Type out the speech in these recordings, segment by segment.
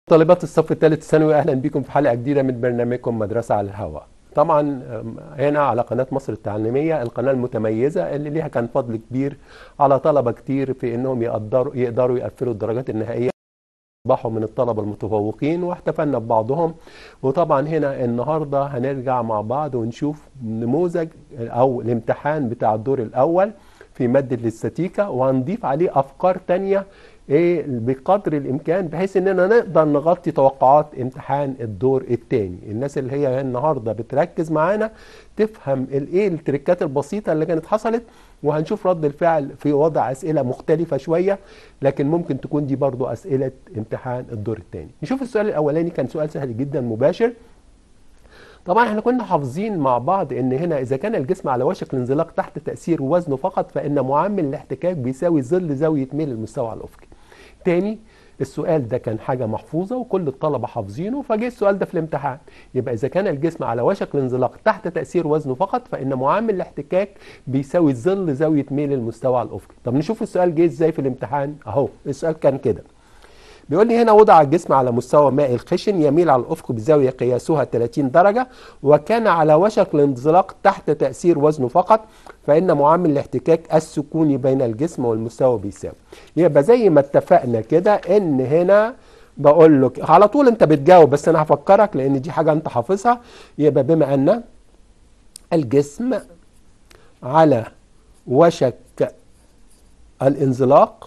طالبات الصف الثالث ثانوي، اهلا بكم في حلقه جديده من برنامجكم مدرسه على الهواء. طبعا هنا على قناه مصر التعليميه، القناه المتميزه اللي ليها كان فضل كبير على طلبه كتير في انهم يقدروا يقفلوا الدرجات النهائيه، اصبحوا من الطلبه المتفوقين واحتفلنا ببعضهم. وطبعا هنا النهارده هنرجع مع بعض ونشوف نموذج او الامتحان بتاع الدور الاول في ماده الاستاتيكا، وهنضيف عليه افكار تانية بقدر الامكان بحيث اننا نقدر نغطي توقعات امتحان الدور الثاني. الناس اللي هي النهارده بتركز معانا تفهم التريكات البسيطه اللي كانت حصلت، وهنشوف رد الفعل في وضع اسئله مختلفه شويه، لكن ممكن تكون دي برضو اسئله امتحان الدور الثاني. نشوف السؤال الاولاني، كان سؤال سهل جدا مباشر. طبعا احنا كنا حافظين مع بعض ان هنا اذا كان الجسم على وشك الانزلاق تحت تاثير وزنه فقط، فان معامل الاحتكاك بيساوي ظل زاويه ميل المستوى على الافقي. تاني، السؤال ده كان حاجة محفوظة وكل الطلبة حافظينه، فجاء السؤال ده في الامتحان. يبقى إذا كان الجسم على وشك الانزلاق تحت تأثير وزنه فقط، فإن معامل الاحتكاك بيساوي ظل زاوية ميل المستوى على الأفقي. طب نشوف السؤال جه إزاي في الامتحان. أهو السؤال كان كده، بيقول لي هنا: وضع الجسم على مستوى مائي الخشن يميل على الأفق بزاوية قياسها 30 درجة، وكان على وشك الانزلاق تحت تأثير وزنه فقط، فإن معامل الاحتكاك السكوني بين الجسم والمستوى بيساوي. يبقى زي ما اتفقنا كده إن هنا بقول لك على طول أنت بتجاوب، بس أنا هفكرك لأن دي حاجة أنت حافظها. يبقى بما أن الجسم على وشك الانزلاق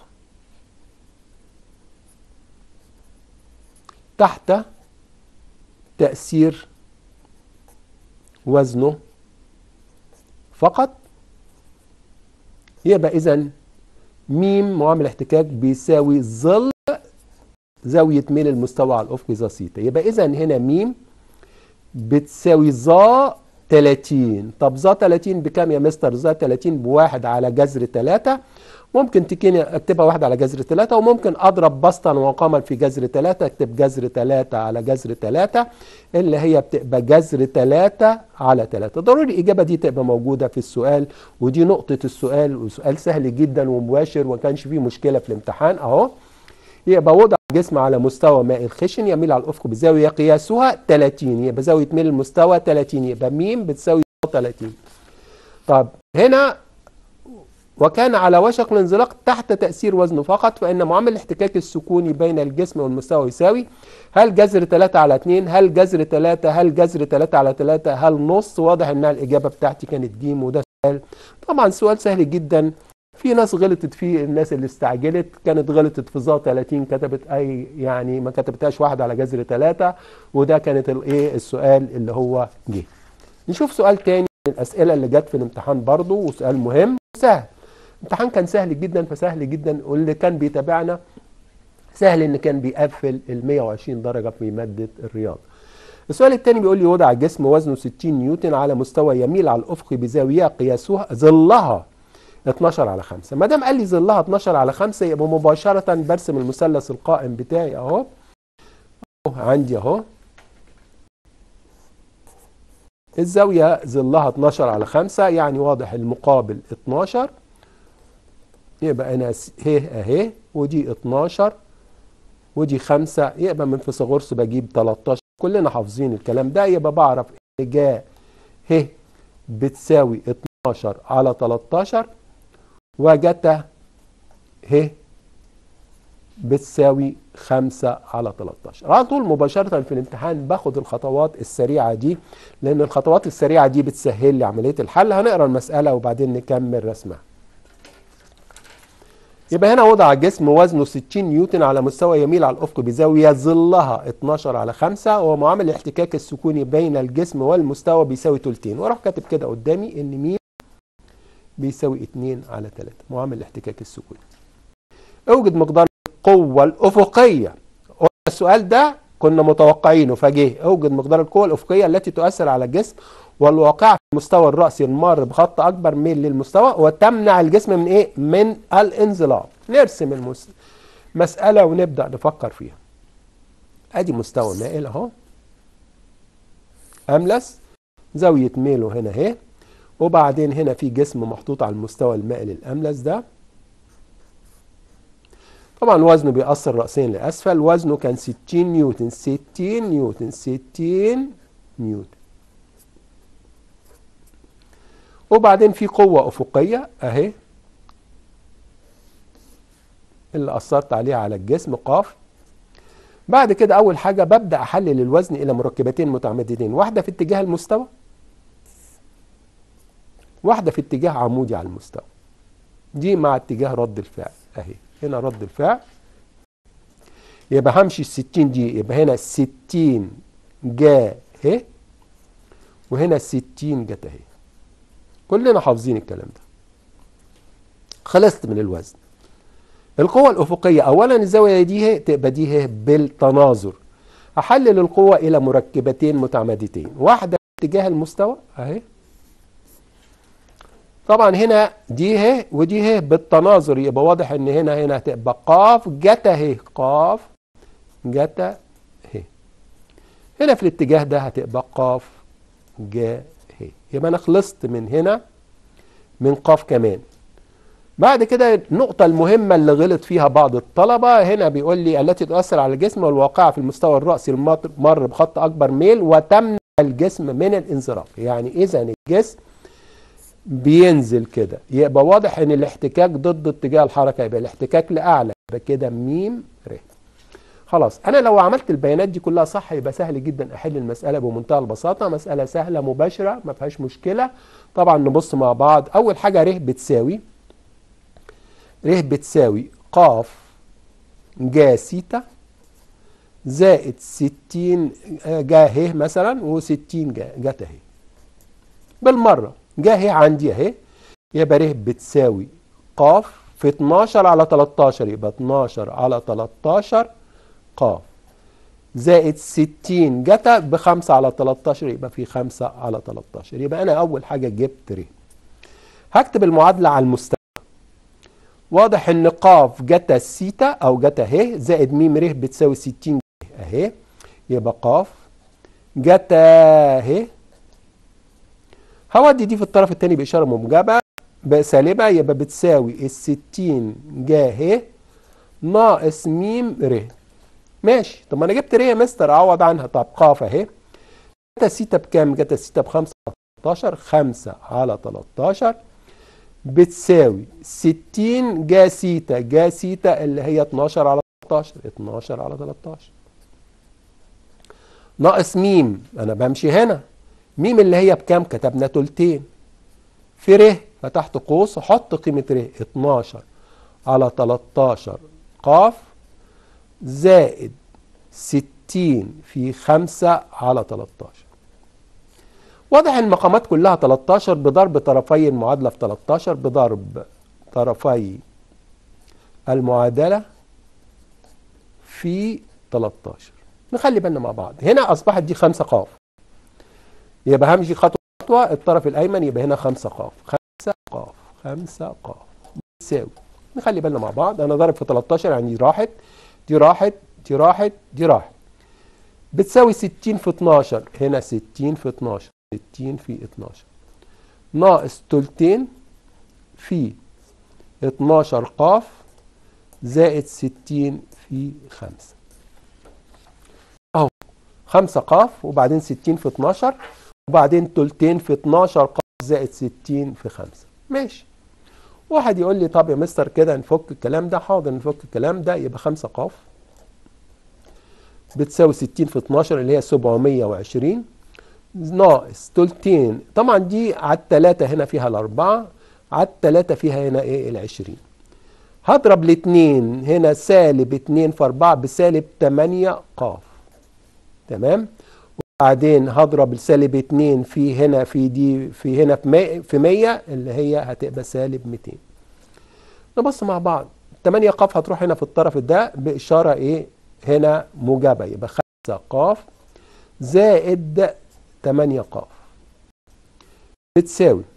تحت تأثير وزنه فقط، يبقى إذن ميم معامل احتكاك بيساوي ظل زاوية ميل المستوى على الأفق ذا سيتا. يبقى إذن هنا ميم بتساوي ظا 30. طب ظا 30 بكام يا مستر؟ ظا 30 بواحد على جذر 3. ممكن تكيني اكتبها 1 على جذر 3، وممكن اضرب بسطا وقاما في جذر 3، اكتب جذر 3 على جذر 3 اللي هي بتبقى جذر 3 على 3. ضروري الاجابه دي تبقى موجوده في السؤال، ودي نقطه السؤال، وسؤال سهل جدا ومباشر وما كانش فيه مشكله في الامتحان. اهو يبقى وضع الجسم على مستوى مائي الخشن يميل على الافق بزاويه قياسها 30، يبقى زاويه ميل المستوى 30، يبقى م بتساوي 30. طب هنا وكان على وشك الانزلاق تحت تأثير وزنه فقط، فإن معامل الاحتكاك السكوني بين الجسم والمستوى يساوي هل جذر 3 على 2، هل جذر 3، هل جذر 3 على 3، هل نص. واضح إنها الإجابة بتاعتي كانت ج، وده سؤال طبعا سؤال سهل جدا. في ناس غلطت فيه، الناس اللي استعجلت كانت غلطت في ظا 30، كتبت أي يعني ما كتبتهاش 1 على جذر 3، وده كانت السؤال اللي هو جه. نشوف سؤال تاني من الأسئلة اللي جت في الامتحان برضو، وسؤال مهم وسهل. الامتحان كان سهل جدا، فسهل جدا، واللي كان بيتابعنا سهل ان كان بيقفل ال 120 درجه في ماده الرياضه. السؤال الثاني بيقول لي: وضع الجسم وزنه 60 نيوتن على مستوى يميل على الافق بزاويه قياسها ظلها 12 على 5. ما دام قال لي ظلها 12 على 5، يبقى مباشره برسم المثلث القائم بتاعي اهو. عندي اهو الزاويه ظلها 12 على 5، يعني واضح المقابل 12، يبقى انا اهي ودي 12 ودي 5، يبقى من فيثاغورس بجيب 13. كلنا حافظين الكلام ده. يبقى بعرف ان جا ه بتساوي 12 على 13، وجتا ه بتساوي 5 على 13. على طول مباشرة في الامتحان باخد الخطوات السريعة دي، لان الخطوات السريعة دي بتسهل لي عملية الحل. هنقرا المسألة وبعدين نكمل رسمها. يبقى هنا وضع جسم وزنه 60 نيوتن على مستوى يميل على الأفق بزاوية ظلها 12 على 5، ومعامل الاحتكاك السكوني بين الجسم والمستوى بيساوي تلتين. واروح كاتب كده قدامي ان م بيساوي 2 على 3 معامل الاحتكاك السكوني. اوجد مقدار القوة الأفقية. السؤال ده كنا متوقعينه فجه. اوجد مقدار القوة الأفقية التي تؤثر على الجسم والواقع في المستوى الرأسي المار بخط أكبر ميل للمستوى، وتمنع الجسم من إيه؟ من الانزلاق. نرسم المسألة ونبدأ نفكر فيها. أدي مستوى مائل أهو، أملس، زاوية ميله هنا أهي، وبعدين هنا في جسم محطوط على المستوى المائل الأملس ده. طبعا وزنه بيأثر رأسيا لأسفل، وزنه كان 60 نيوتن، 60 نيوتن، 60 نيوتن. وبعدين في قوة أفقية أهي اللي أثرت عليها على الجسم قاف. بعد كده أول حاجة ببدأ أحلل الوزن إلى مركبتين متعامدتين، واحدة في اتجاه المستوى، واحدة في اتجاه عمودي على المستوى. دي مع اتجاه رد الفعل أهي، هنا رد الفعل، يبقى همشي ال60 دي، يبقى هنا 60 جا اهي، وهنا 60 جت اهي. كلنا حافظين الكلام ده. خلصت من الوزن. القوة الأفقية، أولا الزاوية دي هي تبقى دي هي بالتناظر. أحلل القوة إلى مركبتين متعامدتين، واحدة في اتجاه المستوى أهي. طبعا هنا دي هي ودي هي بالتناظر، يبقى واضح إن هنا هتبقى قاف جتا اهي، قاف جتا اهي. هنا في الاتجاه ده هتبقى قاف جا اهي. يبقى أنا خلصت من هنا من قاف كمان. بعد كده النقطة المهمة اللي غلط فيها بعض الطلبة، هنا بيقول لي التي تؤثر على الجسم والواقعة في المستوى الرأسي المر بخط أكبر ميل وتمنع الجسم من الانزلاق. يعني إذا الجسم بينزل كده، يبقى واضح إن الاحتكاك ضد اتجاه الحركة، يبقى الاحتكاك لأعلى، يبقى كده م ر. خلاص، أنا لو عملت البيانات دي كلها صح يبقى سهل جدا أحل المسألة بمنتهى البساطة. مسألة سهلة مباشرة ما فيهاش مشكلة. طبعا نبص مع بعض. أول حاجة ر بتساوي قاف جا سيتا زائد 60 جا ه مثلا، و60 جت اهي بالمرة. جا ه عندي اهي، يبقى ر بتساوي قاف في 12 على 13، يبقى 12 على 13 قاف، زائد 60 جت ب5 على 13، يبقى في 5 على 13. يبقى أنا أول حاجة جبت ر. هكتب المعادلة على المستوى. واضح ان قاف جتا سيتا او جتا ه زائد م ر بتساوي 60 اهي، يبقى قاف جتا ه. هودي دي في الطرف الثاني باشاره موجبه سالبه، يبقى بتساوي ال60 جا ه ناقص م ر. ماشي. طب ما انا جبت ر يا مستر، اعوض عنها. طب قاف اهي، جتا سيتا بكام؟ جتا سيتا ب5 على 13، 5 على 13 بتساوي 60 جا سيتا، جا سيتا اللي هي 12 على 13، 12 على 13 ناقص ميم. انا بمشي هنا، ميم اللي هي بكام؟ كتبنا تلتين في ر، فتحت قوس وحط قيمة ر 12 على 13 قاف زائد 60 في 5 على 13. واضح المقامات كلها 13 بضرب طرفي المعادلة في 13 بضرب طرفي المعادلة في 13. نخلي بالنا مع بعض. هنا أصبحت دي 5 قاف، يبقى همشي خطوة الطرف الأيمن، يبقى هنا 5 قاف، 5 قاف، 5 قاف بتساوي. نخلي بالنا مع بعض. أنا ضارب في 13 يعني دي راحت، دي راحت، دي راحت، دي راحت، بتساوي 60 في 12. هنا 60 في 12، 60 في 12 ناقص تلتين في 12 قاف زائد 60 في 5 اهو. 5 قاف وبعدين 60 في 12 وبعدين تلتين في 12 قاف زائد 60 في 5. ماشي. واحد يقول لي طب يا مستر كده نفك الكلام ده. حاضر نفك الكلام ده. يبقى 5 قاف بتساوي 60 في 12 اللي هي 720 ناقص تلتين. طبعا دي على التلاتة هنا فيها الأربعة، على التلاتة فيها هنا ايه ال20. هضرب الاتنين هنا سالب 2 في 4 بسالب 8 قاف. تمام. وبعدين هضرب السالب 2 في هنا في دي في هنا في 100 اللي هي هتبقى سالب 200. نبص مع بعض. 8 قاف هتروح هنا في الطرف ده بإشارة ايه هنا موجبة، يبقى 5 قاف زائد 8 قاف بتساوي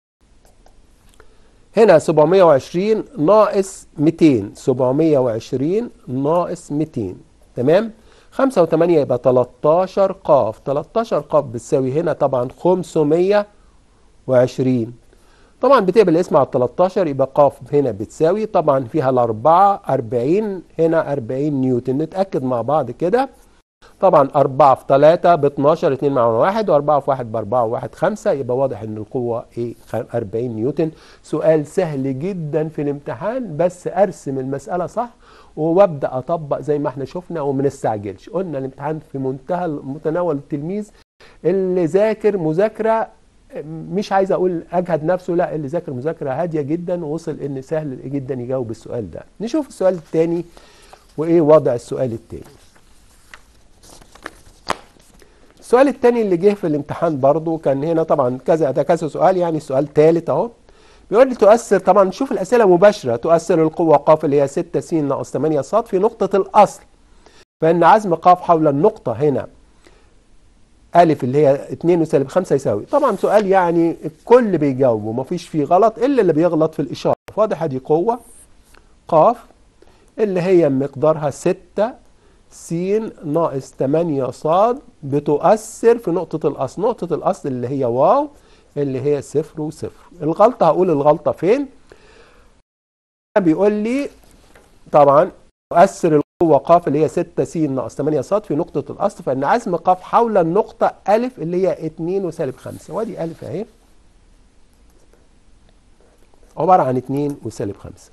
هنا 720 ناقص 200، 720 ناقص 200. تمام. 5 و8 يبقى 13 قاف، 13 قاف بتساوي هنا طبعا 520 طبعا بتقبل الاسم على 13 يبقى ق هنا بتساوي طبعا فيها الأربعة 40 هنا 40 نيوتن. نتأكد مع بعض كده. طبعا 4 في 3 ب 12 2 مع 1 و4 في 1 ب 4 و1 5 يبقى واضح ان القوة ايه 40 نيوتن. سؤال سهل جدا في الامتحان بس ارسم المسألة صح وابدأ اطبق زي ما احنا شفنا وما نستعجلش. قلنا الامتحان في منتهى متناول التلميذ اللي ذاكر مذاكرة مش عايز اقول اجهد نفسه، لا اللي ذاكر مذاكرة هادية جدا ووصل ان سهل جدا يجاوب السؤال ده. نشوف السؤال الثاني وايه وضع السؤال الثاني. السؤال الثاني اللي جه في الامتحان برضو كان هنا طبعا كذا سؤال، يعني السؤال ثالث اهو. بيقول لي تؤثر، طبعا نشوف الاسئله مباشره، تؤثر القوه ق اللي هي 6 س ناقص 8 ص في نقطه الاصل، فان عزم ق حول النقطه هنا ا اللي هي 2 وسالب 5 يساوي. طبعا سؤال يعني الكل بيجاوبه مفيش فيه غلط الا اللي بيغلط في الاشاره. واضح ادي قوه ق اللي هي مقدارها 6 س ناقص 8 ص بتؤثر في نقطة الأصل. نقطة الأصل اللي هي واو اللي هي 0 و0. الغلطة هقول الغلطة فين. بيقول لي طبعا تؤثر القوة ق اللي هي 6 س ناقص 8 ص في نقطة الأصل، فإن عزم ق حول النقطة أ اللي هي 2 وسالب 5. وادي أ أهي عبارة عن 2 وسالب 5.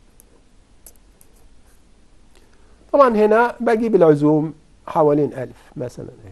طبعا هنا بجيب العزوم حوالين أ مثلا اهي.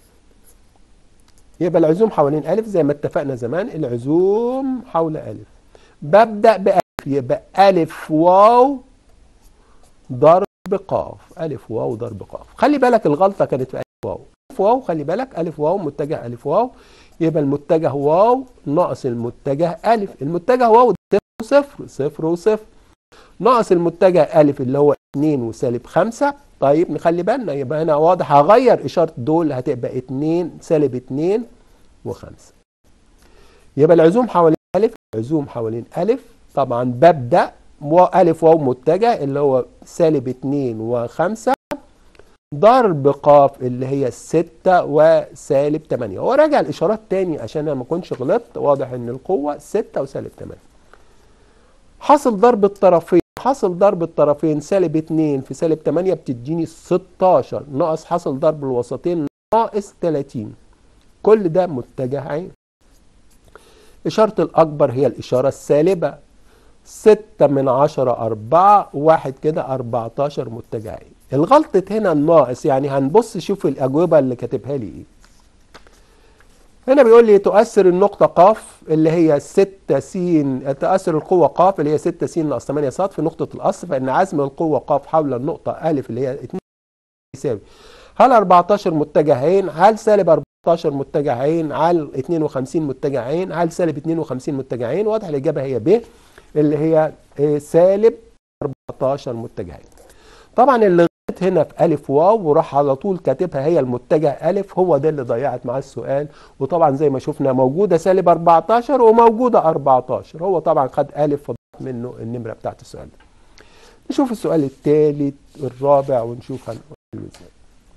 يبقى العزوم حوالين أ زي ما اتفقنا زمان، العزوم حول أ. ببدأ بأ يبقى أ واو ضرب ق. أ واو ضرب ق. خلي بالك الغلطة كانت في أ واو. أ واو خلي بالك أ واو متجه أ واو، يبقى المتجه واو ناقص المتجه أ. المتجه واو 0 0 وصفر ناقص المتجه أ اللي هو 2 وسالب 5. طيب نخلي بالنا يبقى هنا واضح هغير إشارة دول هتبقى 2 سالب 2 و5. يبقى العزوم حوالين أ، العزوم حوالين أ طبعا ببدأ أ واو متجه اللي هو سالب 2 و5 ضرب ق اللي هي 6 وسالب 8. وراجع الإشارات تاني عشان أنا ما كنتش غلطت. واضح إن القوة 6 وسالب 8. حاصل ضرب الطرفين، حاصل ضرب الطرفين سالب 2 في سالب 8 بتديني 16 ناقص حاصل ضرب الوسطين ناقص 30. كل ده متجه عين. إشارة الأكبر هي الإشارة السالبة. 6 من 10 4 واحد كده 14 متجه عين. الغلطة هنا الناقص، يعني هنبص شوف الأجوبة اللي كاتبها لي إيه. هنا بيقول لي تؤثر النقطة ق اللي هي 6 س، تؤثر القوة ق اللي هي 6 س ناقص 8 ص في نقطة الأصل، فإن عزم القوة ق حول النقطة أ اللي هي 2 يساوي هل 14 متجه عين، هل سالب 14 متجه عين، هل 52 متجه عين، هل سالب 52 متجه عين. واضح الإجابة هي ب اللي هي سالب 14 متجه عين. طبعا اللي هنا في أ واو وراح على طول كاتبها هي المتجه أ، هو ده اللي ضيعت معاه السؤال. وطبعا زي ما شفنا موجودة سالب 14 وموجودة 14، هو طبعا خد أ فضاف منه النمرة بتاعت السؤال ده. نشوف السؤال الثالث الرابع ونشوف هنقول ازاي.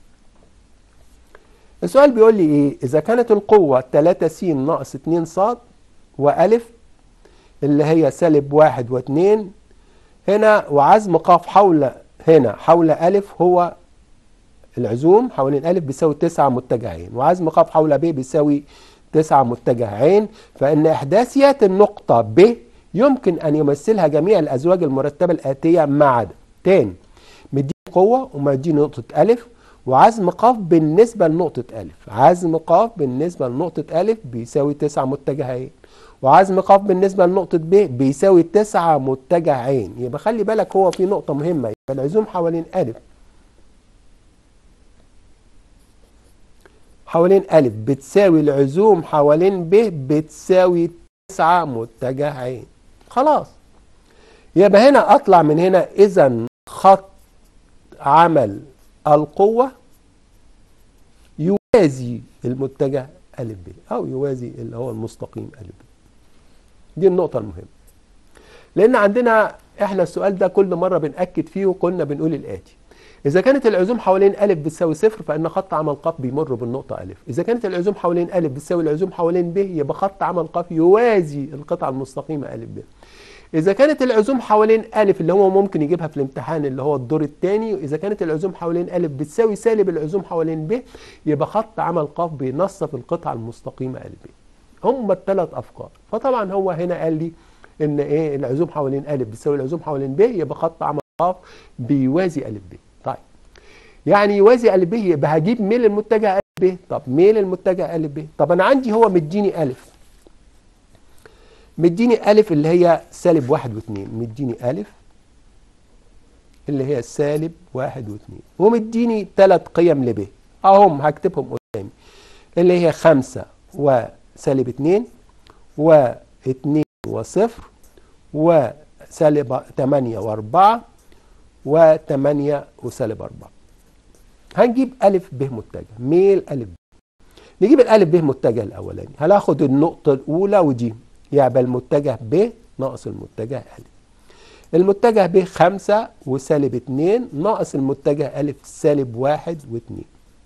السؤال بيقول لي ايه؟ إذا كانت القوة 3 س ناقص 2 ص وأ اللي هي سالب 1 و2 هنا، وعزم ق حول هنا حول أ هو العزوم حوالين أ بيساوي 9 متجه عين، وعزم ق حول ب بيساوي 9 متجه عين، فإن إحداثيات النقطة ب يمكن أن يمثلها جميع الأزواج المرتبة الآتية ما عدا. تاني مديني قوة ومديني نقطة أ، وعزم ق بالنسبة لنقطة أ، عزم ق بالنسبة لنقطة أ بيساوي 9 متجه عين، وعزم ق بالنسبة لنقطة ب بيساوي 9 متجه عين. يبقى خلي بالك هو في نقطة مهمة، يبقى العزوم حوالين أ حوالين أ بتساوي العزوم حوالين ب بتساوي 9 متجه عين. خلاص يبقى هنا أطلع من هنا إذا خط عمل القوة يوازي المتجه أ ب، أو يوازي اللي هو المستقيم أ ب. دي النقطة المهمة، لأن عندنا إحنا السؤال ده كل مرة بنأكد فيه وكنا بنقول الآتي: إذا كانت العزوم حوالين أ بتساوي صفر فإن خط عمل ق بيمر بالنقطة أ. إذا كانت العزوم حوالين أ بتساوي العزوم حوالين ب يبقى خط عمل ق يوازي القطعة المستقيمة أ ب. إذا كانت العزوم حوالين أ اللي هو ممكن يجيبها في الامتحان اللي هو الدور الثاني، إذا كانت العزوم حوالين أ بتساوي سالب العزوم حوالين ب يبقى خط عمل ق بينصف القطعة المستقيمة أ ب. هم الثلاث أفكار. فطبعا هو هنا قال لي إن إيه العزوم حوالين أ بتساوي العزوم حوالين ب يبقى خط عمل ق بيوازي أ ب. طيب يعني يوازي أ ب يبقى هجيب ميل المتجه أ ب. طب ميل المتجه أ ب، طب أنا عندي هو مديني أ، مديني أ اللي هي سالب 1 و2، مديني أ اللي هي سالب 1 و2، ومديني 3 قيم لب اهم هكتبهم قدامي اللي هي 5 وسالب 2 و2 و0 وسالب 8 و4 و8 وسالب 4. هنجيب أ ب متجه، ميل أ ب. نجيب الأ ب متجه الأولاني، هناخد النقطة الأولى ودي يبقى المتجه ب ناقص المتجه أ. المتجه ب 5 وسالب 2 ناقص المتجه أ سالب 1 و2.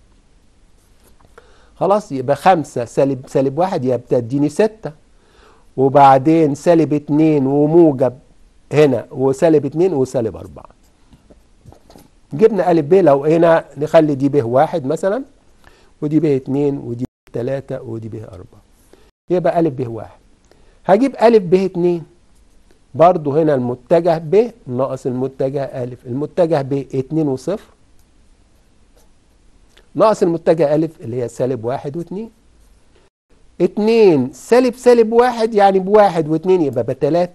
خلاص يبقى 5 سالب 1 يبقى تديني 6، وبعدين سالب 2 وموجب هنا وسالب 2 وسالب 4. جبنا أ ب، لو هنا نخلي دي ب 1 مثلا ودي ب 2 ودي ب 3 ودي ب 4 يبقى أ ب 1. هجيب أ ب 2 برضو هنا المتجه ب ناقص المتجه أ، المتجه ب 2 و0 ناقص المتجه أ اللي هي سالب 1 و2. 2 سالب 1 يعني ب1 و2 يبقى ب3.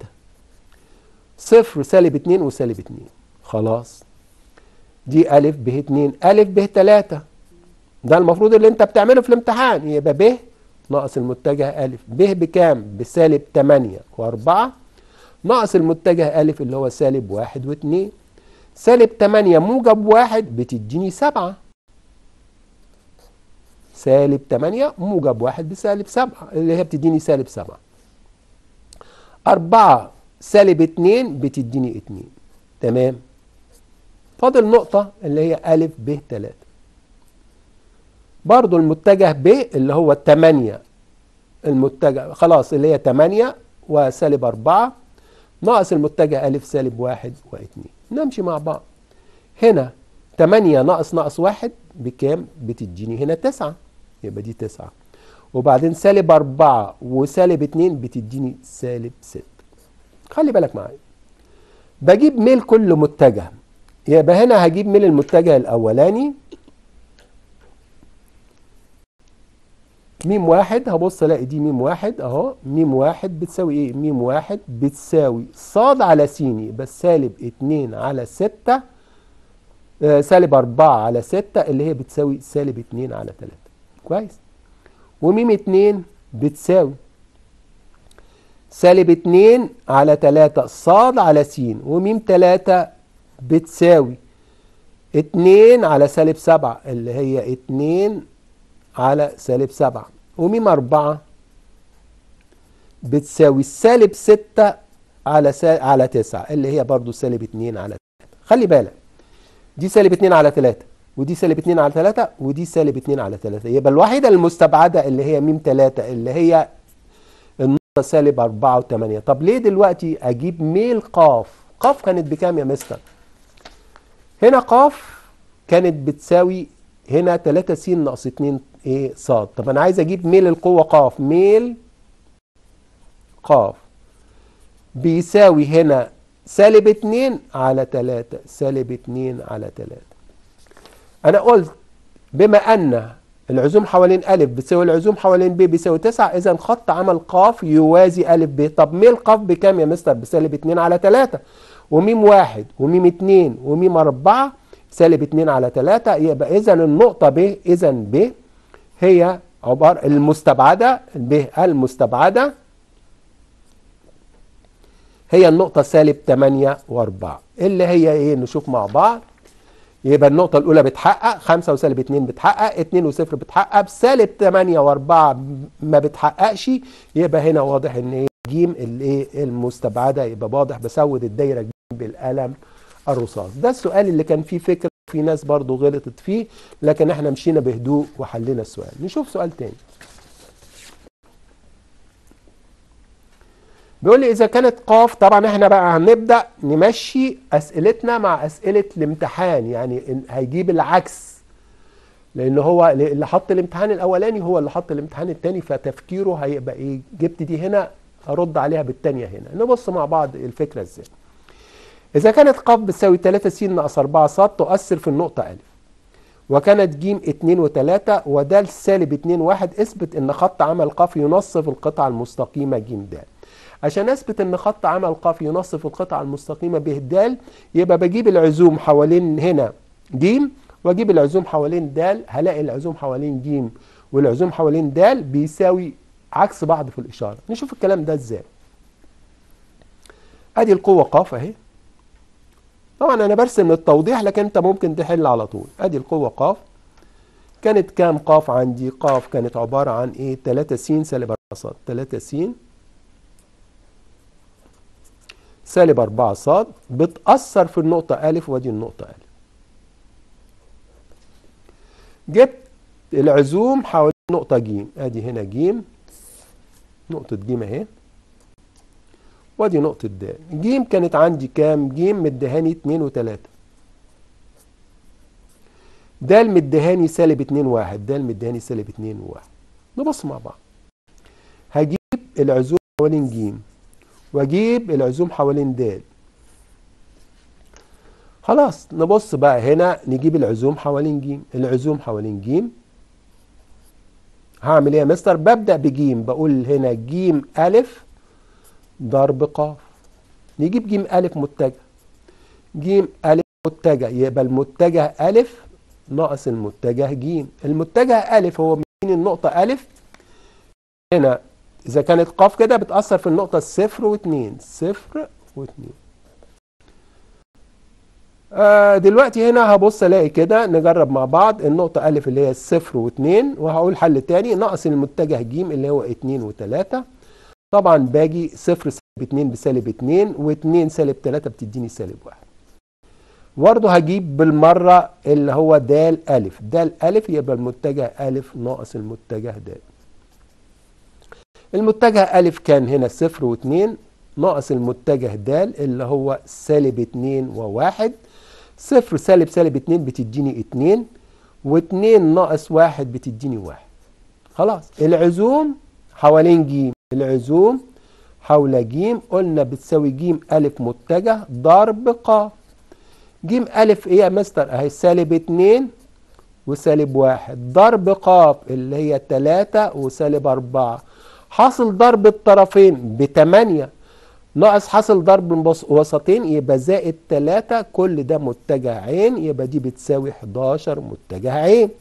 0 سالب 2 وسالب 2. خلاص دي أ ب 2 أ ب 3. ده المفروض اللي انت بتعمله في الامتحان. يبقى ب ناقص المتجه أ، ب بكام؟ بسالب 8 و4 ناقص المتجه أ اللي هو سالب 1 و2. سالب 8 موجب 1 بتديني 7. سالب 8 موجب 1 بسالب 7 اللي هي بتديني سالب 7. 4 سالب 2 بتديني 2. تمام. فاضل نقطة اللي هي أ ب 3. برضو المتجه ب اللي هو 8 المتجه خلاص اللي هي 8 وسالب 4 ناقص المتجه أ سالب 1 و2. نمشي مع بعض. هنا 8 ناقص 1 بكام؟ بتديني هنا 9 يبقى دي 9. وبعدين سالب 4 وسالب 2 بتديني سالب 6. خلي بالك معايا. بجيب ميل كل متجه. يبقى هنا هجيب ميل المتجه الأولاني م واحد، هبص الاقي دي م واحد اهو. م واحد بتساوي ايه؟ م واحد بتساوي ص على س يبقى سالب 2 على 6 سالب 4 على 6 اللي هي بتساوي سالب 2 على 3. كويس. وم 2 بتساوي سالب 2 على 3 ص على س، وم 3 بتساوي 2 على سالب 7 اللي هي 2 على سالب 7. وميم 4 بتساوي سالب 6 على 9 اللي هي برضو سالب 2 على 3. خلي بالك دي سالب 2 على 3 ودي سالب 2 على 3 ودي سالب 2 على 3. يبقى الوحيدة المستبعدة اللي هي ميم 3 اللي هي النقطة سالب 4 و8. طب ليه دلوقتي أجيب ميل قاف؟ قاف كانت بكام يا مستر؟ هنا قاف كانت بتساوي هنا 3 س ناقص 2 ايه ص. طب انا عايز اجيب ميل القوة قاف. ميل قاف بيساوي هنا سالب 2 على 3 سالب 2 على 3. انا قلت بما ان العزوم حوالين أ بتساوي العزوم حوالين ب بيساوي 9 اذا خط عمل قاف يوازي أ ب. طب ميل قاف بكام يا مستر؟ بسالب 2 على 3. وميم 1 وميم 2 وميم 4 سالب 2 على 3. يبقى اذا النقطة ب اذا ب هي عبارة المستبعدة ب المستبعدة هي النقطة سالب 8 و4 اللي هي ايه؟ نشوف مع بعض. يبقى النقطة الأولى بتحقق 5 وسالب 2 بتحقق 2 و0 بتحقق سالب 8 و4 ما بتحققش. يبقى هنا واضح ان ايه ج الايه المستبعدة. يبقى واضح بسود الدايرة بالقلم الرصاص. ده السؤال اللي كان فيه فكرة في ناس برضو غلطت فيه، لكن احنا مشينا بهدوء وحلينا السؤال. نشوف سؤال تاني. بيقول لي إذا كانت قاف، طبعا احنا بقى هنبدأ نمشي أسئلتنا مع أسئلة الامتحان، يعني هيجيب العكس، لأن هو اللي حط الامتحان الأولاني هو اللي حط الامتحان التاني، فتفكيره هيبقى إيه؟ جبت دي هنا أرد عليها بالتانية هنا. نبص مع بعض الفكرة إزاي. إذا كانت ق بتساوي 3 س ناقص 4 ص تؤثر في النقطة أ، وكانت ج 2 و3 ود سالب 2 1، اثبت إن خط عمل ق ينصف القطعة المستقيمة ج د. عشان اثبت ان خط عمل ق ينصف القطعه المستقيمه ب د، يبقى بجيب العزوم حوالين هنا ج، واجيب العزوم حوالين د، هلاقي العزوم حوالين ج والعزوم حوالين د بيساوي عكس بعض في الاشاره. نشوف الكلام ده ازاي. ادي القوه ق اهي، طبعا انا برسم التوضيح لكن انت ممكن تحل على طول. ادي القوه ق كانت كام؟ ق عندي ق كانت عباره عن ايه؟ 3 س سالب 4 ص، 3 س سالب 4 ص بتأثر في النقطة أ، ودي النقطة أ. جبت العزوم حوالين نقطة ج، ادي هنا ج، نقطة ج اهي، ودي نقطة د. ج كانت عندي كام؟ ج مديهاني 2 و3، د مديهاني سالب 2 1، د مديهاني سالب 2 و1. نبص مع بعض. هجيب العزوم حوالين ج واجيب العزوم حوالين د. خلاص نبص بقى هنا نجيب العزوم حوالين ج. العزوم حوالين ج هعمل ايه يا مستر؟ ببدأ بج، بقول هنا ج أ ضرب ق. نجيب ج أ متجه، ج أ متجه يبقى المتجه أ ناقص المتجه ج. المتجه أ هو من النقطة أ هنا، إذا كانت ق كده بتأثر في النقطة 0 و2، 0 و2. دلوقتي هنا هبص الاقي كده، نجرب مع بعض. النقطة أ اللي هي 0 و2، وهقول حل تاني ناقص المتجه ج اللي هو 2 و3. طبعا باجي 0 سالب 2 بسالب 2، و2 سالب 3 بتديني سالب 1. برضه هجيب بالمرة اللي هو د أ، د أ يبقى المتجه أ ناقص المتجه د. المتجه أ كان هنا 0 و2 ناقص المتجه د اللي هو سالب 2 و1. 0 سالب سالب 2 بتديني 2، و2 ناقص 1 بتديني 1. خلاص العزوم حوالين ج، العزوم حول ج قلنا بتساوي ج أ متجه ضرب ق. ج أ ايه يا مستر؟ اهي سالب 2 وسالب 1 ضرب ق اللي هي 3 وسالب 4. حاصل ضرب الطرفين ب8 ناقص حاصل ضرب الوسطين يبقى زائد 3، كل ده متجه عين، يبقى دي بتساوي 11 متجه عين.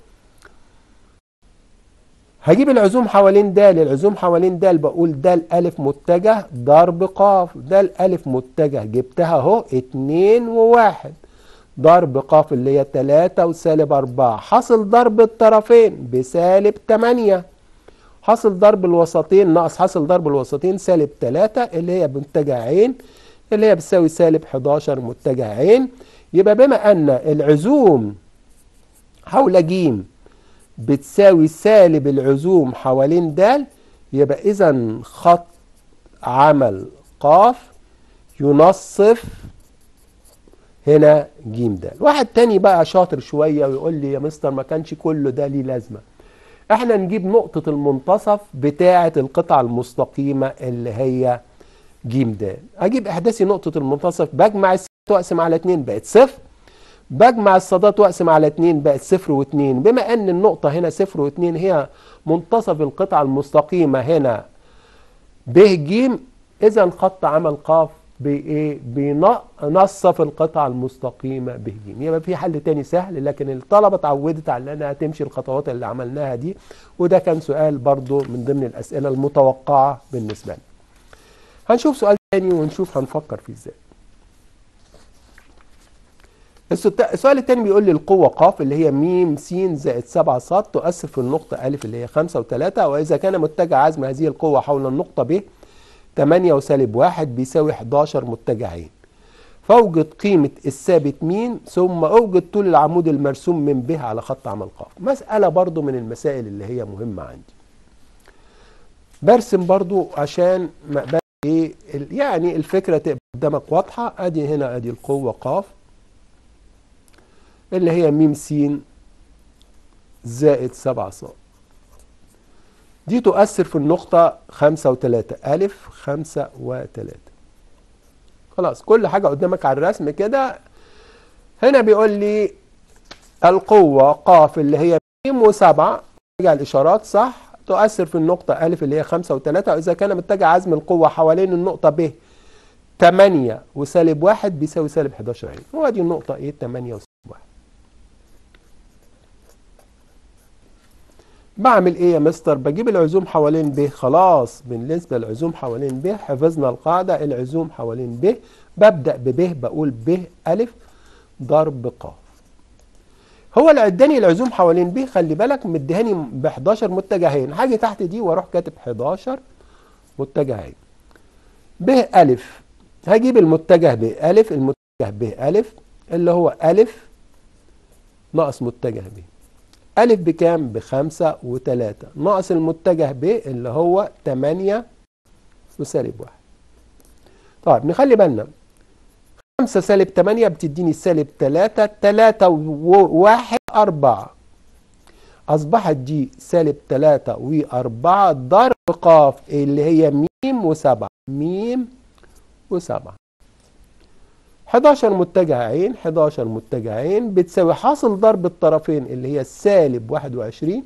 هجيب العزوم حوالين د. العزوم حوالين د بقول د أ متجه ضرب ق. د أ متجه جبتها اهو 2 و1 ضرب ق اللي هي 3 وسالب 4. حاصل ضرب الطرفين بسالب 8، حاصل ضرب الوسطين ناقص حاصل ضرب الوسطين سالب 3 اللي هي متجه عين، اللي هي بتساوي سالب 11 متجه عين. يبقى بما ان العزوم حول ج بتساوي سالب العزوم حوالين د، يبقى اذا خط عمل ق ينصف هنا ج د. واحد تاني بقى شاطر شويه ويقول لي يا مستر ما كانش كله ده ليه لازمه. احنا نجيب نقطة المنتصف بتاعة القطعة المستقيمة اللي هي ج د. اجيب احداثي نقطة المنتصف، بجمع السين واقسم على 2 بقت 0، بجمع الصادات واقسم على 2 بقت 0 و2. بما ان النقطة هنا 0 و2 هي منتصف القطعة المستقيمة هنا ب ج، اذا خط عمل ق بايه؟ بينصف القطعة المستقيمة ب ج. يبقى في حل تاني سهل، لكن الطلبة اتعودت على انها تمشي الخطوات اللي عملناها دي، وده كان سؤال برضو من ضمن الاسئلة المتوقعة بالنسبة لنا. هنشوف سؤال تاني ونشوف هنفكر فيه ازاي. السؤال التاني بيقول لي القوة ق اللي هي م س زائد 7 ص تؤثر في النقطة أ اللي هي 5 و3، وإذا كان متجه عزم هذه القوة حول النقطة ب 8 وسالب 1 بيساوي 11 متجه عين. فاوجد قيمة الثابت م ثم اوجد طول العمود المرسوم من ب على خط عمل ق. مسألة برضو من المسائل اللي هي مهمة عندي. برسم برضو عشان ما بقى ايه يعني الفكرة تبقى قدامك واضحة. ادي هنا ادي القوة ق اللي هي م س زائد 7 ص. دي تؤثر في النقطة 5 و3 أ 5 و3. خلاص كل حاجة قدامك على الرسم كده. هنا بيقول لي القوة ق اللي هي م و7 راجع الإشارات صح تؤثر في النقطة أ اللي هي 5 و3 وإذا كان متجه عزم القوة حوالين النقطة ب 8 وسالب 1 بيساوي سالب 11 عين. وادي النقطة ايه 8 وسالب 1. بعمل ايه يا مستر؟ بجيب العزوم حوالين ب. خلاص بالنسبة للعزوم حوالين ب حفظنا القاعدة العزوم حوالين ب. ببدأ بب بقول ب أ ضرب ق. هو اللي اداني العزوم حوالين ب خلي بالك مديهاني ب 11 متجهين. هاجي تحت دي واروح كاتب 11 متجهين. ب أ هجيب المتجه ب أ المتجه ب أ اللي هو أ ناقص متجه ب. أ بكام؟ ب5 و3 ناقص المتجه ب اللي هو 8 وسالب 1. طيب نخلي بالنا 5 سالب 8 بتديني سالب 3 3 و1 4 أصبحت دي سالب 3 و4 ضرب ق اللي هي م و7 م و7. 11 متجه عين 11 متجه عين بتساوي حاصل ضرب الطرفين اللي هي السالب 21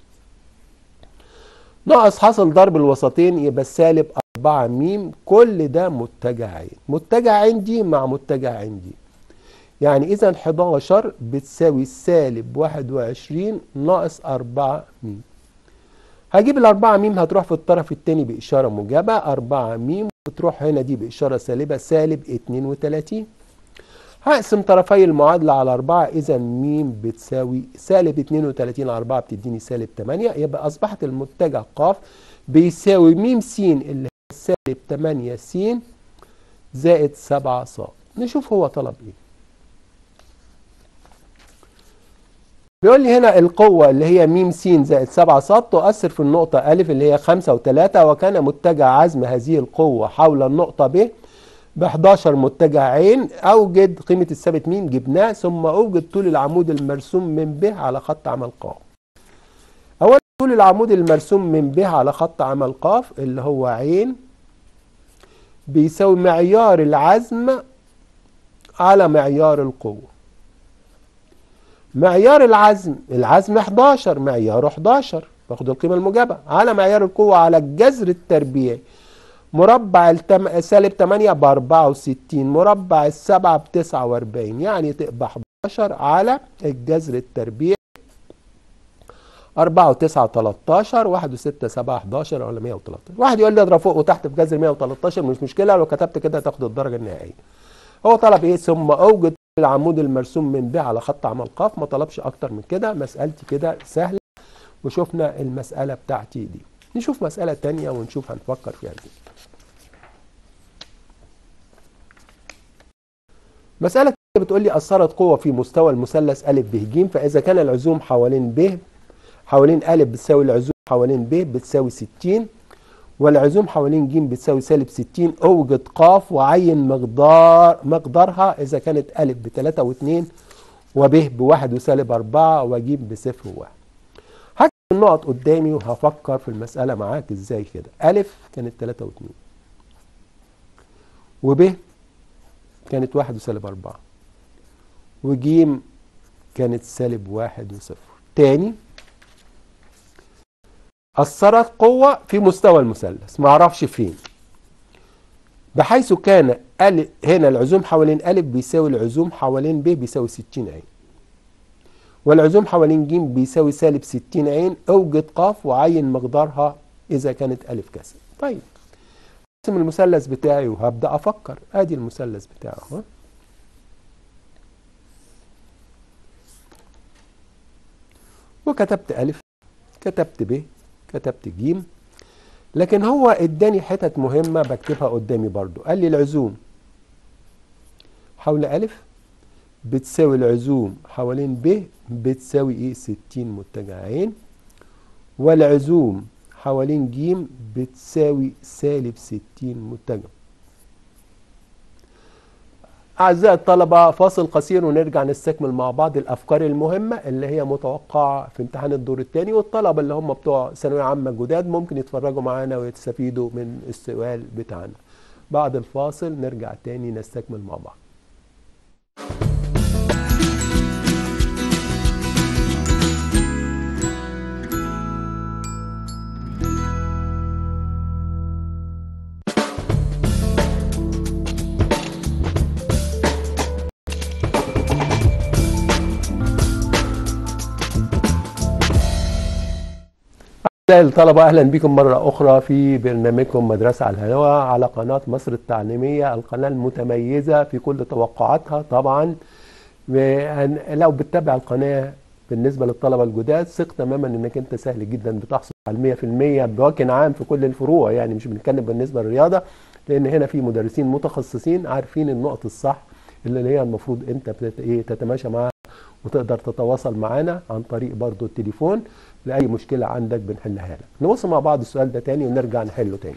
ناقص حاصل ضرب الوسطين يبقى السالب 4 م. كل ده متجه عين. متجه عين دي مع متجه عين دي يعني إذا 11 بتساوي سالب 21 ناقص 4 م. هجيب الأربعة م هتروح في الطرف الثاني بإشارة موجبة 4 م بتروح هنا دي بإشارة سالبة سالب 32. هقسم طرفي المعادلة على 4 إذا م بتساوي سالب 32 على 4 بتديني سالب 8. يبقى أصبحت المتجه ق بيساوي م س اللي هي سالب 8 س زائد 7 ص. نشوف هو طلب إيه. بيقول لي هنا القوة اللي هي م س زائد 7 ص تؤثر في النقطة أ اللي هي 5 و3 وكان متجه عزم هذه القوة حول النقطة ب 11 متجه عين. أوجد قيمة الثابت م جبناه ثم أوجد طول العمود المرسوم من ب على خط عمل ق. أولا طول العمود المرسوم من ب على خط عمل ق اللي هو عين بيساوي معيار العزم على معيار القوة. معيار العزم 11 معياره 11 باخد القيمة الموجبة على معيار القوة على الجذر التربيعي مربع سالب 8 ب 64 مربع السبعة ب 49 يعني تبقى 11 على الجذر التربيعي 4 و9 13 1 و6 7 11 ولا 113. واحد يقول لي اضرب فوق وتحت في جذر 113 مش مشكلة لو كتبت كده تاخد الدرجة النهائية. هو طلب ايه؟ ثم اوجد العمود المرسوم من ب على خط عمل ق. ما طلبش اكتر من كده. مسألتي كده سهلة وشوفنا المسألة بتاعتي دي. نشوف مسألة تانية ونشوف هنفكر فيها دي. مسألة بتقول لي أثرت قوة في مستوى المثلث أ ب ج فإذا كان العزوم حوالين أ بتساوي العزوم حوالين ب بتساوي 60 والعزوم حوالين ج بتساوي سالب 60 اوجد ق وعين مقدارها إذا كانت أ ب 3 و2 وب ب1 وسالب 4 وج ب0 و1. هكتب النقط قدامي وهفكر في المسألة معاك ازاي كده. أ كانت 3 و2 وب كانت 1 وسالب 4 وج كانت سالب 1 و0. تاني أثرت قوة في مستوى المثلث معرفش فين بحيث كان هنا العزوم حوالين أ بيساوي العزوم حوالين ب بيساوي 60 عين والعزوم حوالين ج بيساوي سالب 60 عين. اوجد ق وعين مقدارها إذا كانت أ كسر. طيب ارسم المثلث بتاعي وهبدأ أفكر. ادي المثلث بتاعه اهو. وكتبت أ كتبت ب كتبت ج لكن هو اداني حتت مهمة بكتبها قدامي برضو. قال لي العزوم حول أ بتساوي العزوم حوالين ب بتساوي ايه 60 متجه ع، والعزوم حوالين ج بتساوي سالب 60 متجه. أعزائي الطلبة فاصل قصير ونرجع نستكمل مع بعض الأفكار المهمة اللي هي متوقعة في امتحان الدور الثاني، والطلبة اللي هم بتوع ثانوية عامة جداد ممكن يتفرجوا معانا ويستفيدوا من السؤال بتاعنا. بعد الفاصل نرجع تاني نستكمل مع بعض. أعزائي الطلبة أهلا بكم مرة أخرى في برنامجكم مدرسة على الهواء على قناة مصر التعليمية، القناة المتميزة في كل توقعاتها طبعا. لو بتتابع القناة بالنسبة للطلبة الجداد ثق تماما انك انت سهل جدا بتحصل على 100% بوجه عام في كل الفروع، يعني مش بنتكلم بالنسبة للرياضة، لان هنا في مدرسين متخصصين عارفين النقط الصح اللي هي المفروض انت تتماشى معاها وتقدر تتواصل معانا عن طريق برضو التليفون. لأي مشكلة عندك بنحلها لك. نبص مع بعض السؤال ده تاني ونرجع نحله تاني.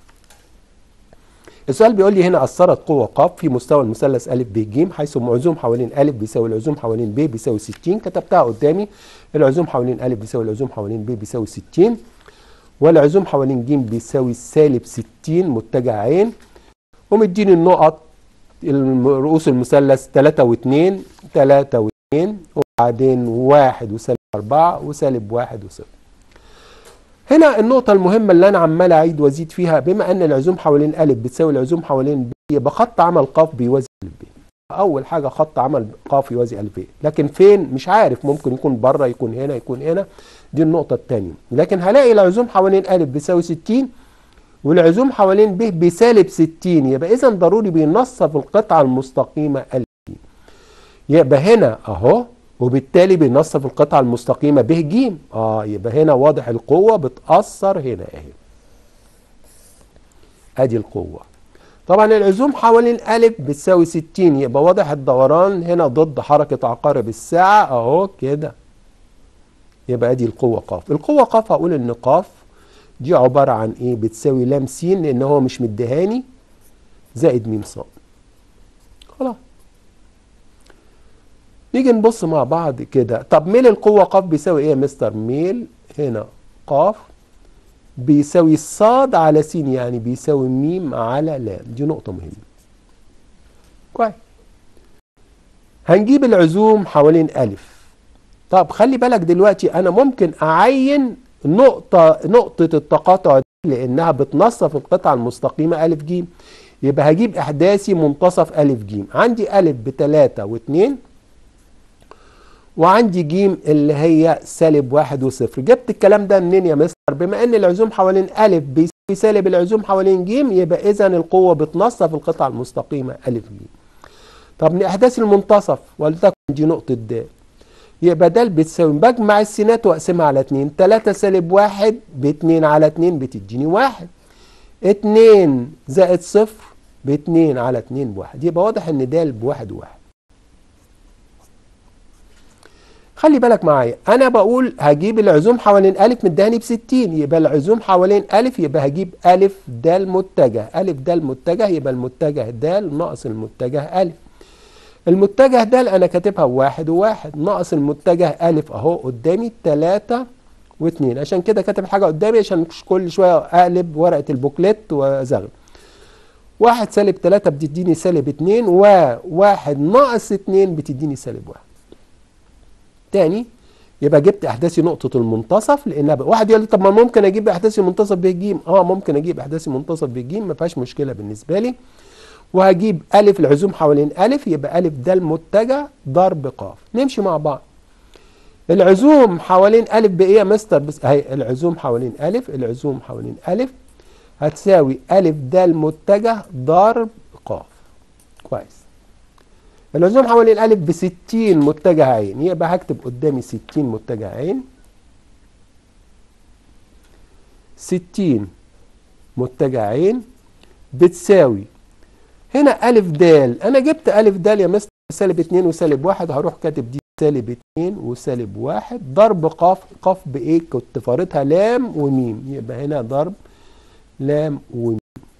السؤال بيقول لي هنا أثرت قوة ق في مستوى المثلث أ ب ج حيث العزوم حوالين أ بيساوي العزوم حوالين ب بيساوي 60. كتبتها قدامي، العزوم حوالين أ بيساوي العزوم حوالين ب بيساوي 60، والعزوم حوالين ج بيساوي سالب 60 متجه ع، ومديني النقط رؤوس المثلث 3 و2 3 و2 وبعدين 1 وسالب 4 وسالب 1 و0. هنا النقطة المهمة اللي أنا عمال أعيد وأزيد فيها، بما أن العزوم حوالين أ بتساوي العزوم حوالين ب يبقى خط عمل ق بيوازي أ ب. أول حاجة خط عمل ق يوازي أ ب، لكن فين مش عارف، ممكن يكون بره، يكون هنا، يكون هنا، دي النقطة الثانية. لكن هلاقي العزوم حوالين أ بيساوي 60 والعزوم حوالين ب بسالب 60، يبقى إذا ضروري بينصف القطعة المستقيمة أ ب. يبقى هنا أهو، وبالتالي بينصف القطعة المستقيمة ب ج. يبقى هنا واضح القوة بتأثر هنا اهي. ادي القوة. طبعا العزوم حوالين أ بتساوي 60، يبقى واضح الدوران هنا ضد حركة عقارب الساعة اهو كده. يبقى ادي القوة ق. القوة ق هقول ان ق دي عبارة عن ايه؟ بتساوي لام س، لان هو مش مديهاني، زائد م ص. خلاص. نيجي نبص مع بعض كده. طب ميل القوة ق بيساوي ايه يا مستر؟ ميل هنا ق بيساوي ص على س، يعني بيساوي م على ل. دي نقطة مهمة. كويس. هنجيب العزوم حوالين أ. طب خلي بالك دلوقتي أنا ممكن أعين نقطة التقاطع دي لأنها بتنصف القطعة المستقيمة أ ج. يبقى هجيب إحداثي منتصف أ ج. عندي أ ب3 و2 وعندي ج اللي هي سالب 1 و0. جبت الكلام ده منين يا مستر؟ بما ان العزوم حوالين أ بيساوي سالب العزوم حوالين ج، يبقى اذا القوة بتنصف القطعة المستقيمة أ ج. طب من احداث المنتصف ولتكن دي نقطة د، يبقى د بتساوي، بجمع السينات واقسمها على 2، 3 سالب 1 ب2 على 2 بتديني 1، 2 زائد 0 ب2 على 2 ب1، يبقى واضح ان د ب1 و1. خلي بالك معايا، انا بقول هجيب العزوم حوالين أ مداني ب60، يبقى العزوم حوالين أ يبقى هجيب أ د متجه، أ د المتجه يبقى المتجه د ناقص المتجه أ. المتجه د انا كاتبها 1 و1 ناقص المتجه أ اهو قدامي 3 و2، عشان كده كاتب حاجه قدامي عشان كل شويه اقلب ورقه البوكلت وازغل. 1 سالب 3 بتديني سالب 2 و1 ناقص 2 بتديني سالب 1. تاني يبقى جبت احداثي نقطة المنتصف، لانها واحد يقول لي طب ما ممكن اجيب احداثي منتصف ب ج. ممكن اجيب احداثي منتصف ب ج، ما فيهاش مشكلة بالنسبة لي. وهجيب أ العزوم حوالين أ، يبقى أ د المتجه ضرب ق. نمشي مع بعض. العزوم حوالين أ بايه يا مستر؟ بس اهي العزوم حوالين أ، العزوم حوالين أ هتساوي أ د المتجه ضرب ق. كويس. العزوم حوالين أ ب60 متجه ع، يبقى هكتب قدامي 60 متجه ع، 60 متجه ع بتساوي، هنا ألف دال، أنا جبت ألف دال يا مستر سالب 2 وسالب 1، هروح كاتب دي سالب 2 وسالب 1 ضرب قاف. قاف بإيه؟ كنت فارضها لام وميم، يبقى هنا ضرب لام وميم.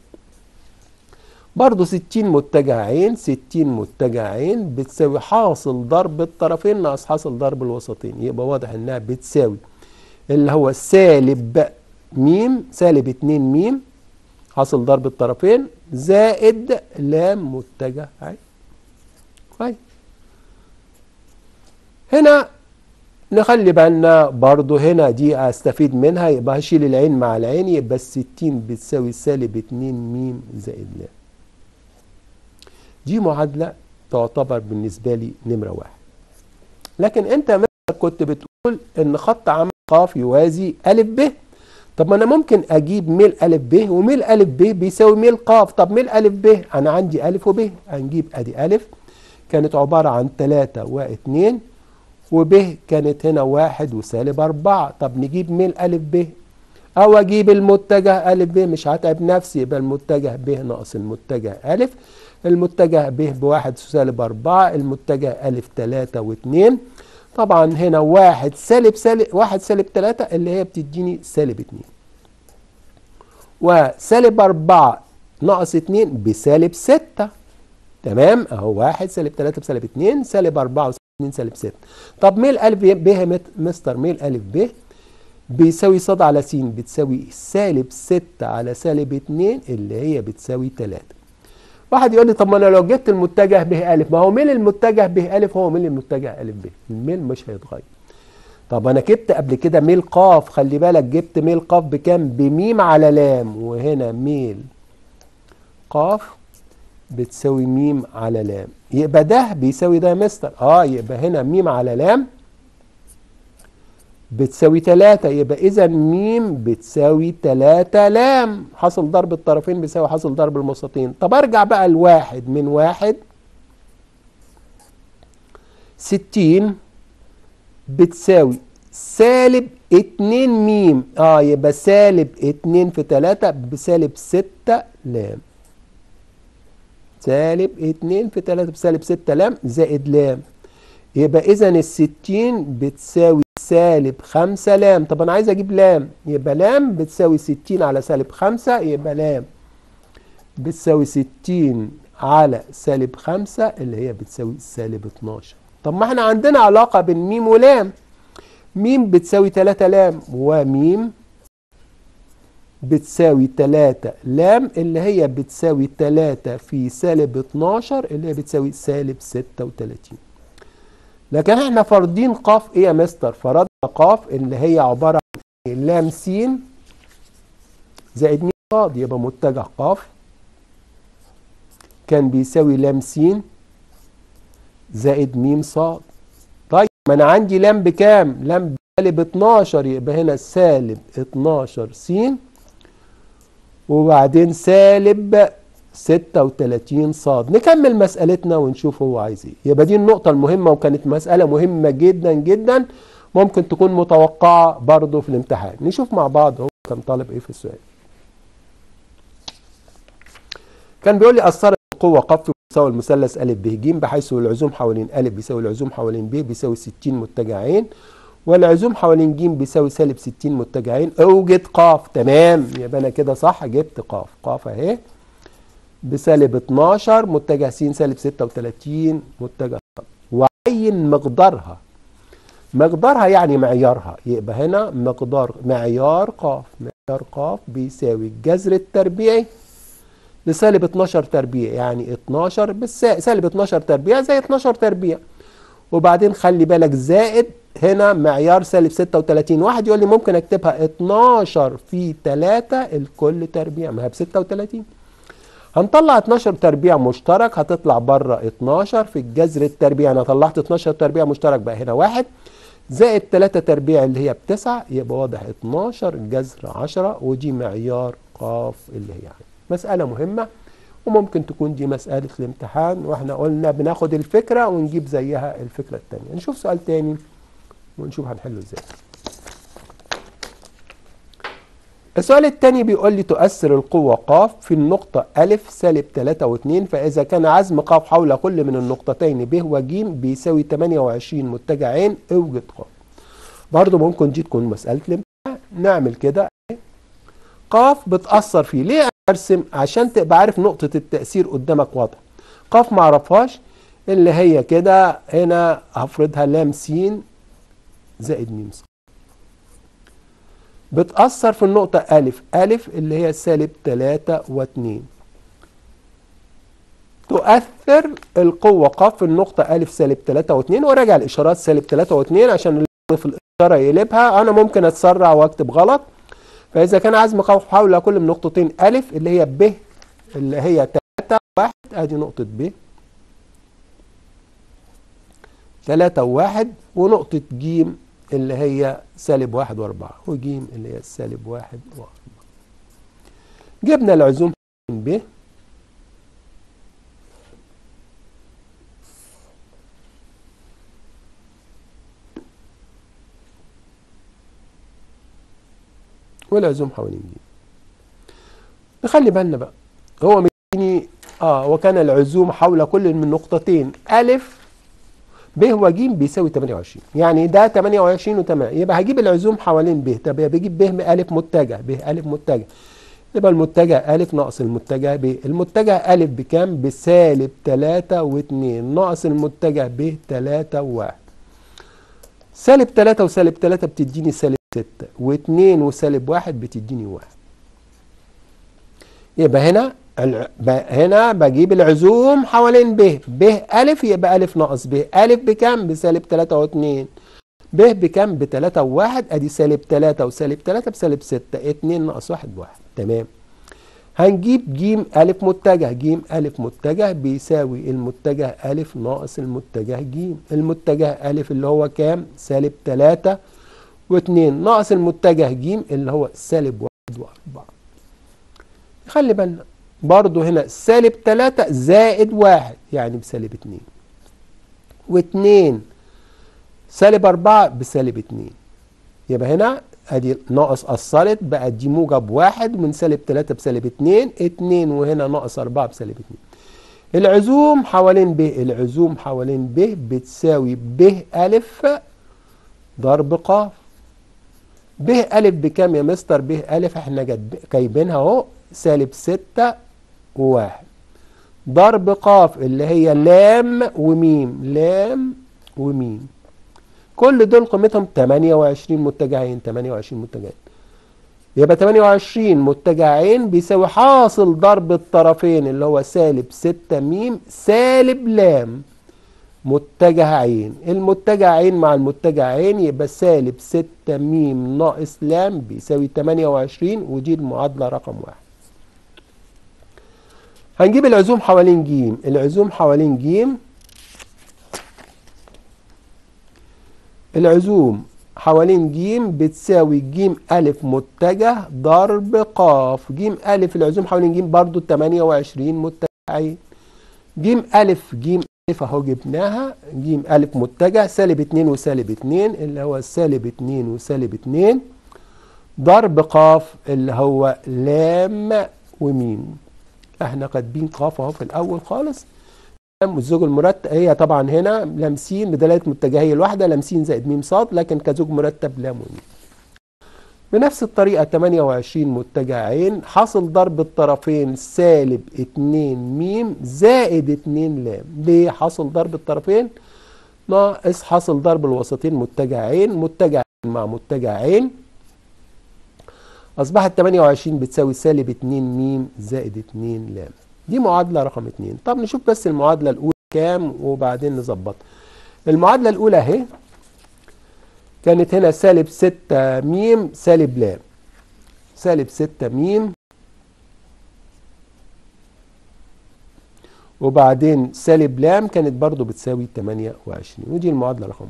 برضه 60 متجه عين، 60 متجه عين بتساوي حاصل ضرب الطرفين ناقص حاصل ضرب الوسطين، يبقى واضح إنها بتساوي اللي هو سالب ميم سالب 2 ميم حاصل ضرب الطرفين زائد لام متجه عين. كويس. هنا نخلي بالنا برضو هنا دي استفيد منها، يبقى هشيل العين مع العين، يبقى ال60 بتساوي سالب 2 ميم زائد لام. دي معادلة تعتبر بالنسبة لي نمرة 1. لكن انت مثلا كنت بتقول ان خط عمل ق يوازي أ ب. طب ما انا ممكن اجيب ميل أ ب، وميل أ ب بيساوي ميل ق. طب ميل أ ب انا عندي أ وب، هنجيب ادي أ كانت عبارة عن 3 و2 وب كانت هنا 1 وسالب 4. طب نجيب ميل أ ب او اجيب المتجه أ ب، مش هتعب نفسي، يبقى المتجه ب ناقص المتجه أ، المتجه ب ب1 وسالب 4، المتجه أ 3 و2. طبعا هنا 1 سالب 3 اللي هي بتديني سالب 2، وسالب 4 ناقص 2 بسالب 6. تمام اهو 1 سالب 3 بسالب 2 سالب 4 وسالب 2 سالب 6. طب ميل أ ب مستر ميل أ ب بيساوي ص على س بتساوي سالب 6 على سالب 2 اللي هي بتساوي 3. واحد يقول لي طب ما انا لو جبت المتجه ب أ، ما هو ميل المتجه ب أ هو ميل المتجه أ ب، الميل مش هيتغير. طب انا جبت قبل كده ميل ق، خلي بالك جبت ميل ق بكام؟ بميم على لام، وهنا ميل ق بتساوي ميم على لام، يبقى ده بيساوي ده يا مستر. يبقى هنا ميم على لام بتساوي 3، يبقى اذا ميم بتساوي 3 لام، حاصل ضرب الطرفين بيساوي حاصل ضرب الموسطين. طب ارجع بقى لواحد من 1 60 بتساوي سالب 2 ميم، يبقى سالب 2 في 3 بسالب 6 لام، سالب 2 في 3 بسالب 6 لام زائد لام، يبقى اذا ال60 بتساوي سالب 5 لام. طب انا عايز اجيب لام، يبقى لام بتساوي 60 على سالب 5، يبقى لام بتساوي 60 على سالب 5 اللي هي بتساوي سالب 12. طب ما احنا عندنا علاقة بين ميم ولام، ميم بتساوي 3 لام وميم بتساوي 3 لام اللي هي بتساوي 3 في سالب 12 اللي هي بتساوي سالب 36. لكن احنا فارضين ق ايه يا مستر؟ فرضنا ق اللي هي عبارة عن لام س زائد ميم ص، يبقى متجه ق كان بيساوي لام س زائد ميم ص. طيب ما انا عندي لام بكام؟ لام بسالب 12، يبقى هنا سالب 12 س وبعدين سالب 36 ص. نكمل مسألتنا ونشوف هو عايز ايه. يبقى دي النقطة المهمة، وكانت مسألة مهمة جدا جدا، ممكن تكون متوقعة برضه في الامتحان. نشوف مع بعض هو كان طالب ايه في السؤال. كان بيقول لي أثرت القوة ق في مستوى المثلث أ ب ج بحيث العزوم حوالين أ بيساوي العزوم حوالين ب بيساوي 60 متجه عين، والعزوم حوالين ج بيساوي سالب 60 متجه عين. اوجد ق. تمام، يبقى انا كده صح، جبت ق. ق اهي بسالب 12 متجه س سالب 36 متجه ص، وعين مقدارها. مقدارها يعني معيارها، يبقى هنا معيار ق. معيار ق بيساوي الجذر التربيعي لسالب 12 تربيع، يعني 12 سالب 12 تربيع زي 12 تربيع، وبعدين خلي بالك زائد هنا معيار سالب 36. واحد يقول لي ممكن اكتبها 12 في 3 الكل تربيع، ما هي ب 36. هنطلع 12 تربيع مشترك، هتطلع بره 12 في الجذر التربيع. انا طلعت 12 تربيع مشترك، بقى هنا 1 زائد 3 تربيع اللي هي ب9، يبقى واضح 12 جذر 10، ودي معيار ق اللي هي يعني مسألة مهمة، وممكن تكون دي مسألة الامتحان، واحنا قلنا بناخد الفكرة ونجيب زيها الفكرة التانية. نشوف سؤال تاني ونشوف هنحله ازاي. السؤال الثاني بيقول لي تؤثر القوة ق في النقطة أ سالب 3 و2، فإذا كان عزم ق حول كل من النقطتين ب وج بيساوي 28 متجه ع اوجد ق. برضه ممكن دي تكون مسألة الامتحان. نعمل كده، ق بتأثر فيه. ليه أنا أرسم؟ عشان تبقى عارف نقطة التأثير قدامك واضحة. ق معرفهاش، اللي هي كده هنا هفرضها لام س زائد م ص. بتأثر في النقطة أ اللي هي سالب 3 و2. تؤثر القوة ق في النقطة أ سالب 3 و2، وراجع الإشارات سالب 3 و2 عشان اللي في الإشارة يقلبها. أنا ممكن أتسرع وأكتب غلط. فإذا كان عزم ق حول كل من نقطتين أ اللي هي ب اللي هي 3 و1، أدي نقطة ب 3 و1، ونقطة ج اللي هي سالب 1 و4، وج اللي هي سالب 1 و4. جبنا العزوم من ب والعزوم حوالين ج. نخلي بالنا بقى، هو مديني وكان العزوم حول كل من نقطتين أ ب وج بيساوي 28، يعني ده 28 و8، يبقى هجيب العزوم حوالين ب. طب بجيب ب أ متجه، ب أ متجه، يبقى المتجه أ ناقص المتجه ب. المتجه أ بكام؟ بسالب 3 و2 ناقص المتجه ب 3 و1. سالب 3 وسالب 3 بتديني سالب 6، و2 وسالب 1 بتديني 1. يبقى هنا بجيب العزوم حوالين ب. ب أ يبقى أ ناقص ب. أ بكام؟ بسالب 3 و2. ب بكام؟ ب3 و1. ادي سالب 3 وسالب 3 بسالب 6، 2 ناقص 1 1. تمام. هنجيب ج أ متجه. ج أ متجه بيساوي المتجه أ ناقص المتجه ج. المتجه أ اللي هو كام؟ سالب 3 و2 ناقص المتجه ج اللي هو سالب 1 و4. خلي بالنا برضو هنا سالب 3 زائد 1 يعني بسالب 2، و2 سالب 4 بسالب 2. يبقى هنا ادي ناقص أثرت بقى دي موجب 1 من سالب 3 بسالب 2 وهنا ناقص 4 بسالب 2. العزوم حوالين ب، العزوم حوالين ب بتساوي ب أ ضرب ق. ب أ بكام يا مستر؟ ب أ احنا جايبينها اهو سالب 6 و1 ضرب ق اللي هي لام وميم، لام وميم. كل دول قيمتهم 28 متجهين، 28 متجهين. يبقى 28 متجهين بيساوي حاصل ضرب الطرفين اللي هو سالب 6 م سالب لام متجه عين. المتجه عين مع المتجه عين يبقى سالب 6 م ناقص لام بيساوي 28، ودي المعادلة رقم 1. هنجيب العزوم حوالين ج. العزوم حوالين ج، العزوم حوالين ج بتساوي ج أ متجه ضرب ق. ج أ العزوم حوالين ج برضو 28 متجهين. ج أ اهو جبناها، ج أ متجه سالب 2 وسالب 2 اللي هو سالب 2 وسالب 2 ضرب ق اللي هو لام وميم. احنا كاتبين ق اهو في الاول خالص. الزوج المرتب هي طبعا هنا لام س بدلاله متجهيه الواحده لام س زائد م ص، لكن كزوج مرتب لام وميم. بنفس الطريقه 28 متجهين حاصل ضرب الطرفين سالب 2 م زائد 2 لام. ليه حاصل ضرب الطرفين؟ ناقص حاصل ضرب الوسطين متجهين، متجه مع متجه عين. اصبحت 28 بتساوي سالب 2 م زائد 2 لام. دي معادلة رقم 2. طب نشوف بس المعادلة الأولى كام وبعدين نظبطها. المعادلة الأولى أهي كانت هنا سالب 6 م سالب لام، سالب 6 م وبعدين سالب لام كانت برضو بتساوي 28، ودي المعادلة رقم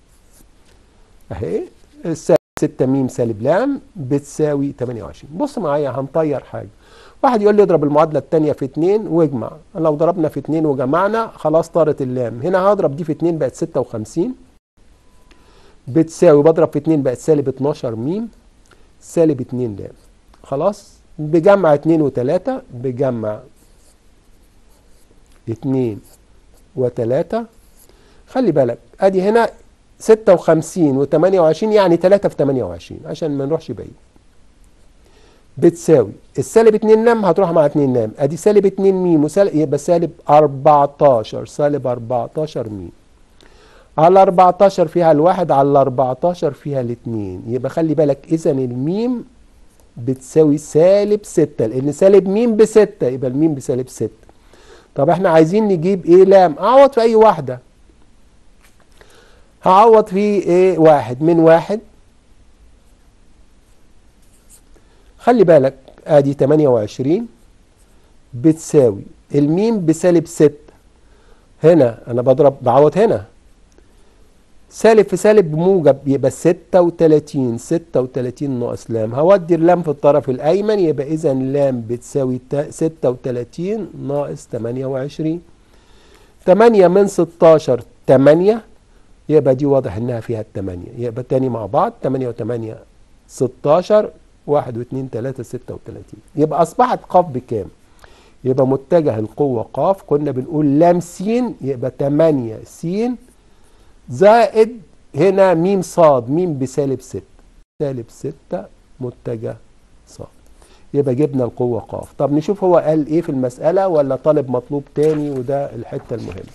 1 أهي. سالب 6 م سالب لام بتساوي 28. بص معايا هنطير حاجة. واحد يقول لي اضرب المعادلة الثانية في 2 واجمع. لو ضربنا في 2 وجمعنا خلاص طارت اللام. هنا هضرب دي في 2 بقت 56 بتساوي، بضرب في 2 بقت سالب 12 م سالب 2 لام. خلاص بجمع 2 و3 بجمع 2 و3. خلي بالك ادي هنا 56 و28 يعني 3 في 28 عشان ما نروحش بعيد. بتساوي السالب 2 نم هتروح مع 2 نم، ادي سالب 2 ميم وسالب يبقى سالب 14 سالب 14 ميم. على 14 فيها الواحد على 14 فيها الاتنين، يبقى خلي بالك اذا الميم بتساوي سالب 6 لان سالب ميم ب6 يبقى الميم بسالب 6. طب احنا عايزين نجيب ايه لام؟ اعوض في اي واحده. هعوض في ايه واحد من واحد. خلي بالك ادي 28 بتساوي الميم بسالب 6. هنا انا بعوض هنا سالب في سالب بموجب يبقى 36 ناقص لام. هودي اللام في الطرف الايمن يبقى اذا لام بتساوي 36 ناقص 28. 8 من 16 8 يبقى دي واضح انها فيها الثمانية. يبقى تاني مع بعض 8 و8 16 1 و2 3 36. يبقى اصبحت ق بكام؟ يبقى متجه القوة ق كنا بنقول لام س يبقى 8 س زائد هنا ميم صاد ميم بسالب 6 سالب 6 متجه صاد. يبقى جبنا القوة ق. طب نشوف هو قال ايه في المسألة ولا طالب مطلوب تاني، وده الحتة المهمة.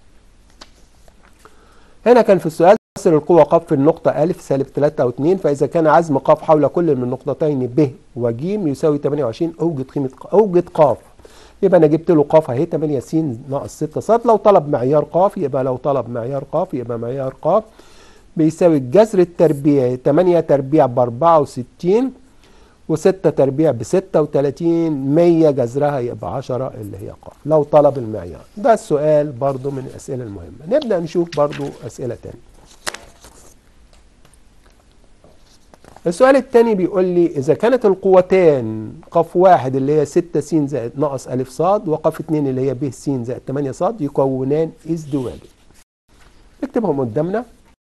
هنا كان في السؤال تصل القوة ق في النقطة أ سالب 3 أو 2، فإذا كان عزم ق حول كل من النقطتين ب وج يساوي 28 أوجد ق. يبقى أنا جبت له ق أهي 8 س ناقص 6 ص. لو طلب معيار ق يبقى معيار ق بيساوي الجذر التربيعي 8 تربيع ب 64 و6 تربيع ب 36 100 جذرها يبقى 10 اللي هي ق لو طلب المعيار. ده السؤال برضو من الأسئلة المهمة. نبدأ نشوف برضو أسئلة تانية. السؤال الثاني بيقول لي إذا كانت القوتان ق واحد اللي هي 6 س زائد ناقص أ ص وق 2 اللي هي ب س زائد 8 ص يكونان ازدواجا. نكتبهم قدامنا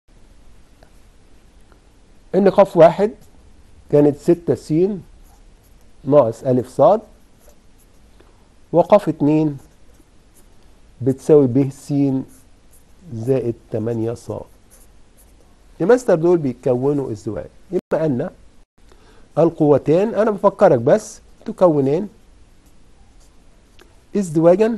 إن ق واحد كانت 6 س ناقص أ ص وق 2 بتساوي ب س زائد 8 ص. الماستر دول بيكونوا ازدواج. يبقى أن القوتان أنا بفكرك بس تكونان ازدواجا.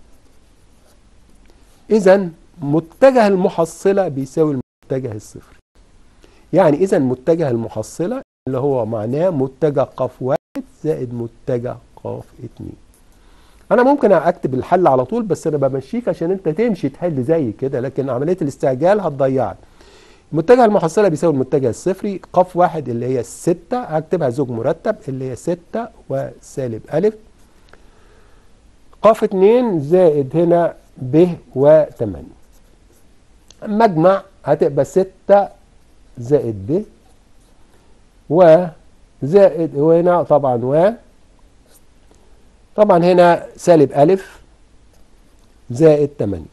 إذا متجه المحصلة بيساوي المتجه الصفري. يعني إذا متجه المحصلة اللي هو معناه متجه ق واحد زائد متجه ق 2. أنا ممكن أكتب الحل على طول بس أنا بمشيك عشان أنت تمشي تحل زي كده، لكن عملية الاستعجال هتضيعك. متجه المحصلة بيساوي المتجه الصفري. ق واحد اللي هي 6 هكتبها زوج مرتب اللي هي 6 وسالب أ. ق 2 زائد هنا ب و8. مجمع هتبقى 6 زائد ب وزائد وهنا طبعا طبعا هنا سالب أ زائد 8.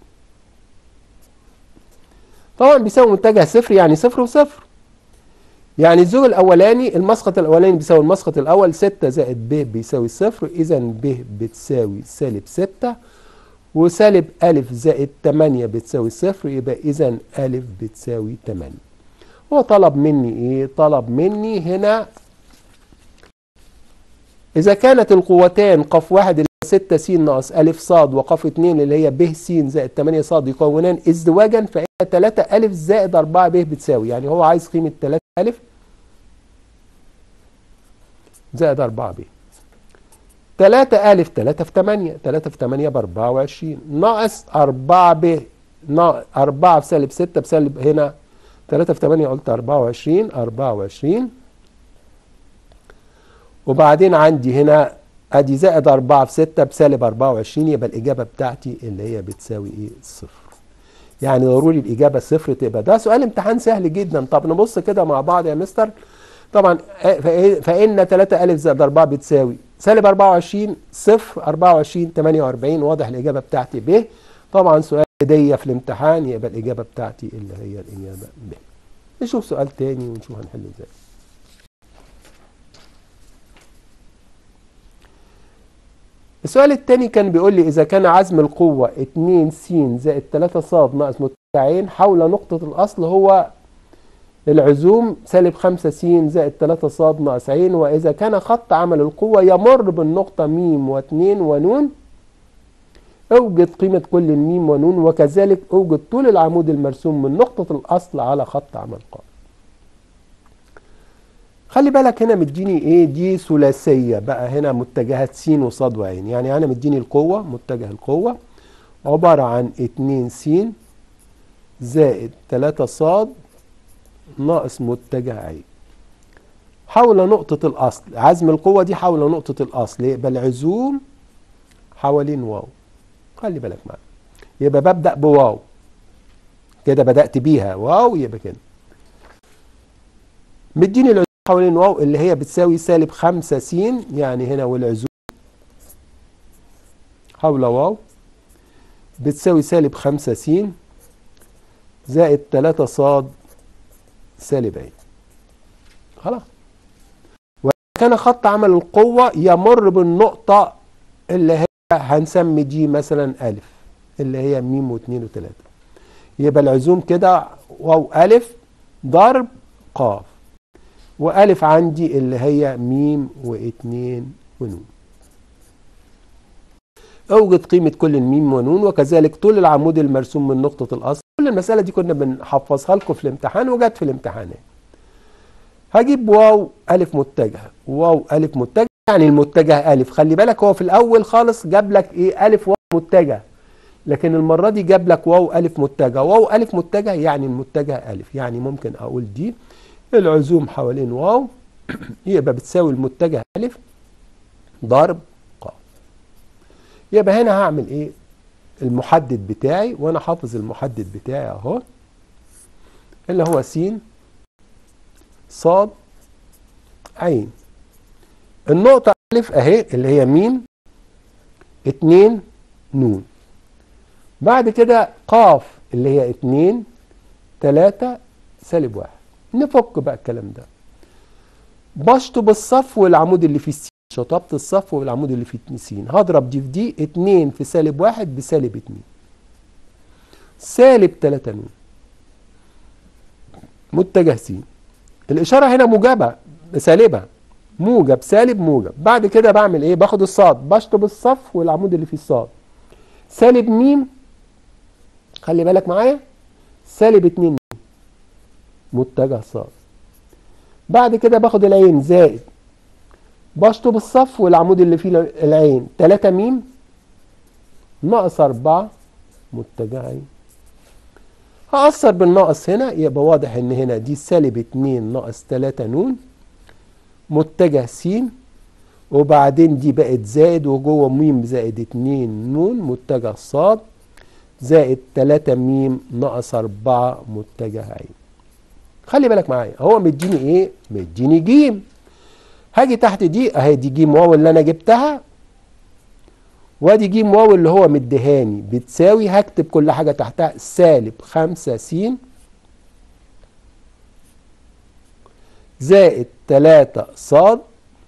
طبعا بيساوي متجه صفر يعني صفر وصفر. يعني الزوج الاولاني المسقط الاولاني بيساوي المسقط الاول 6 زائد ب بيساوي صفر. اذا ب بتساوي سالب 6 وسالب أ زائد 8 بتساوي صفر. يبقى اذا أ بتساوي 8. هو طلب مني ايه؟ طلب مني هنا اذا كانت القوتان ق واحد 6 س ناقص أ ص وق 2 اللي هي ب س زائد 8 ص يكونان ازدواجا، فإن 3 أ زائد 4 ب بتساوي، يعني هو عايز قيمة 3 أ زائد 4 ب. 3 أ 3 في 8 3 في 8 ب 24 ناقص 4 ب 4 في سالب 6 بسالب هنا 3 في 8 قلت 24 وبعدين عندي هنا ادي زائد 4 في 6 بسالب 24. يبقى الاجابه بتاعتي اللي هي بتساوي ايه؟ صفر. يعني ضروري الاجابه صفر تبقى. ده سؤال امتحان سهل جدا. طب نبص كده مع بعض يا مستر. طبعا فان 3 أ زائد 4 بتساوي سالب 24 صفر 24 48. واضح الاجابه بتاعتي ب. طبعا سؤال هديه في الامتحان يبقى الاجابه بتاعتي اللي هي الاجابه ب. نشوف سؤال تاني ونشوف هنحله ازاي. السؤال الثاني كان بيقول لي إذا كان عزم القوة 2 س زائد 3 ص ناقص متجهين حول نقطة الأصل هو العزوم سالب 5 س زائد 3 ص ناقص ع، وإذا كان خط عمل القوة يمر بالنقطة م و2 ونون اوجد قيمة كل م ونون، وكذلك اوجد طول العمود المرسوم من نقطة الأصل على خط عمل قائم. خلي بالك هنا مديني ايه؟ دي ثلاثية بقى، هنا متجهات س وصاد وعين. يعني انا مديني القوة، متجه القوة عبارة عن 2 س زائد 3 صاد ناقص متجه عين حول نقطة الأصل. عزم القوة دي حول نقطة الأصل يبقى العزوم حوالين واو. خلي بالك معايا، يبقى ببدأ بواو كده، بدأت بيها واو، يبقى كده مديني العزوم حوالين واو اللي هي بتساوي سالب 5 س، يعني هنا والعزوم حول واو بتساوي سالب 5 س زائد 3 صاد سالب ع. خلاص. وكان خط عمل القوة يمر بالنقطة اللي هي هنسمي دي مثلا ألف، اللي هي م واثنين وثلاثة. يبقى العزوم كده واو ألف ضرب قاف، وألف عندي اللي هي م واثنين ونون. اوجد قيمة كل الميم ونون، وكذلك طول العمود المرسوم من نقطة الأصل. كل المسألة دي كنا بنحفظها لكم في الامتحان وجت في الامتحانات. هجيب واو ألف متجه، واو ألف متجه يعني المتجه ألف. خلي بالك هو في الأول خالص جاب لك إيه؟ ألف واو متجه، لكن المرة دي جاب لك واو ألف متجه. واو ألف متجه يعني المتجه ألف، يعني ممكن أقول دي العزوم حوالين واو يبقى بتساوي المتجه ألف ضرب قاف. يبقى هنا هعمل إيه؟ المحدد بتاعي، وأنا حافظ المحدد بتاعي أهو اللي هو س صاد عين. النقطة ألف أهي اللي هي م 2 نون. بعد كده قاف اللي هي 2 3 سالب 1. نفك بقى الكلام ده. بشطب الصف والعمود اللي فيه س، شطبت الصف والعمود اللي فيه س. هضرب دي في دي، 2 في سالب 1 بسالب 2 سالب 3 نون متجه س. الإشارة هنا موجبة سالبة، موجب سالب موجب. بعد كده بعمل ايه؟ باخد الصاد بشطب الصف والعمود اللي فيه الصاد سالب م، خلي بالك معايا، سالب 2 متجه صاد. بعد كده باخد العين زائد بشطب الصف والعمود اللي فيه العين 3 م ناقص 4 متجه عين. هأثر بالناقص هنا، يبقى واضح ان هنا دي سالب 2 ناقص 3 نون متجه س، وبعدين دي بقت زائد وجوه م زائد 2 نون متجه صاد زائد 3 م ناقص 4 متجه عين. خلي بالك معايا، هو مديني ايه؟ مديني ج. هاجي تحت دي اهي، دي ج واو اللي انا جبتها، وادي ج واو اللي هو مديهاني بتساوي، هكتب كل حاجه تحتها سالب 5 س زائد 3 صاد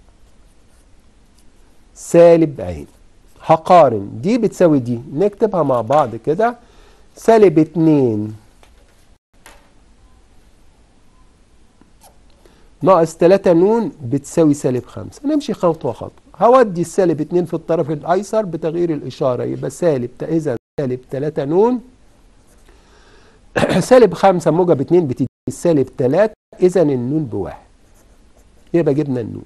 سالب عين. هقارن دي بتساوي دي، نكتبها مع بعض كده، سالب 2 ناقص 3 نون بتساوي سالب 5. نمشي خطوة خطوة. هودي السالب 2 في الطرف الأيسر بتغيير الإشارة، يبقى سالب، إذا سالب 3 نون سالب 5 موجب 2 بتدي السالب 3، إذا النون بواحد. يبقى جبنا النون.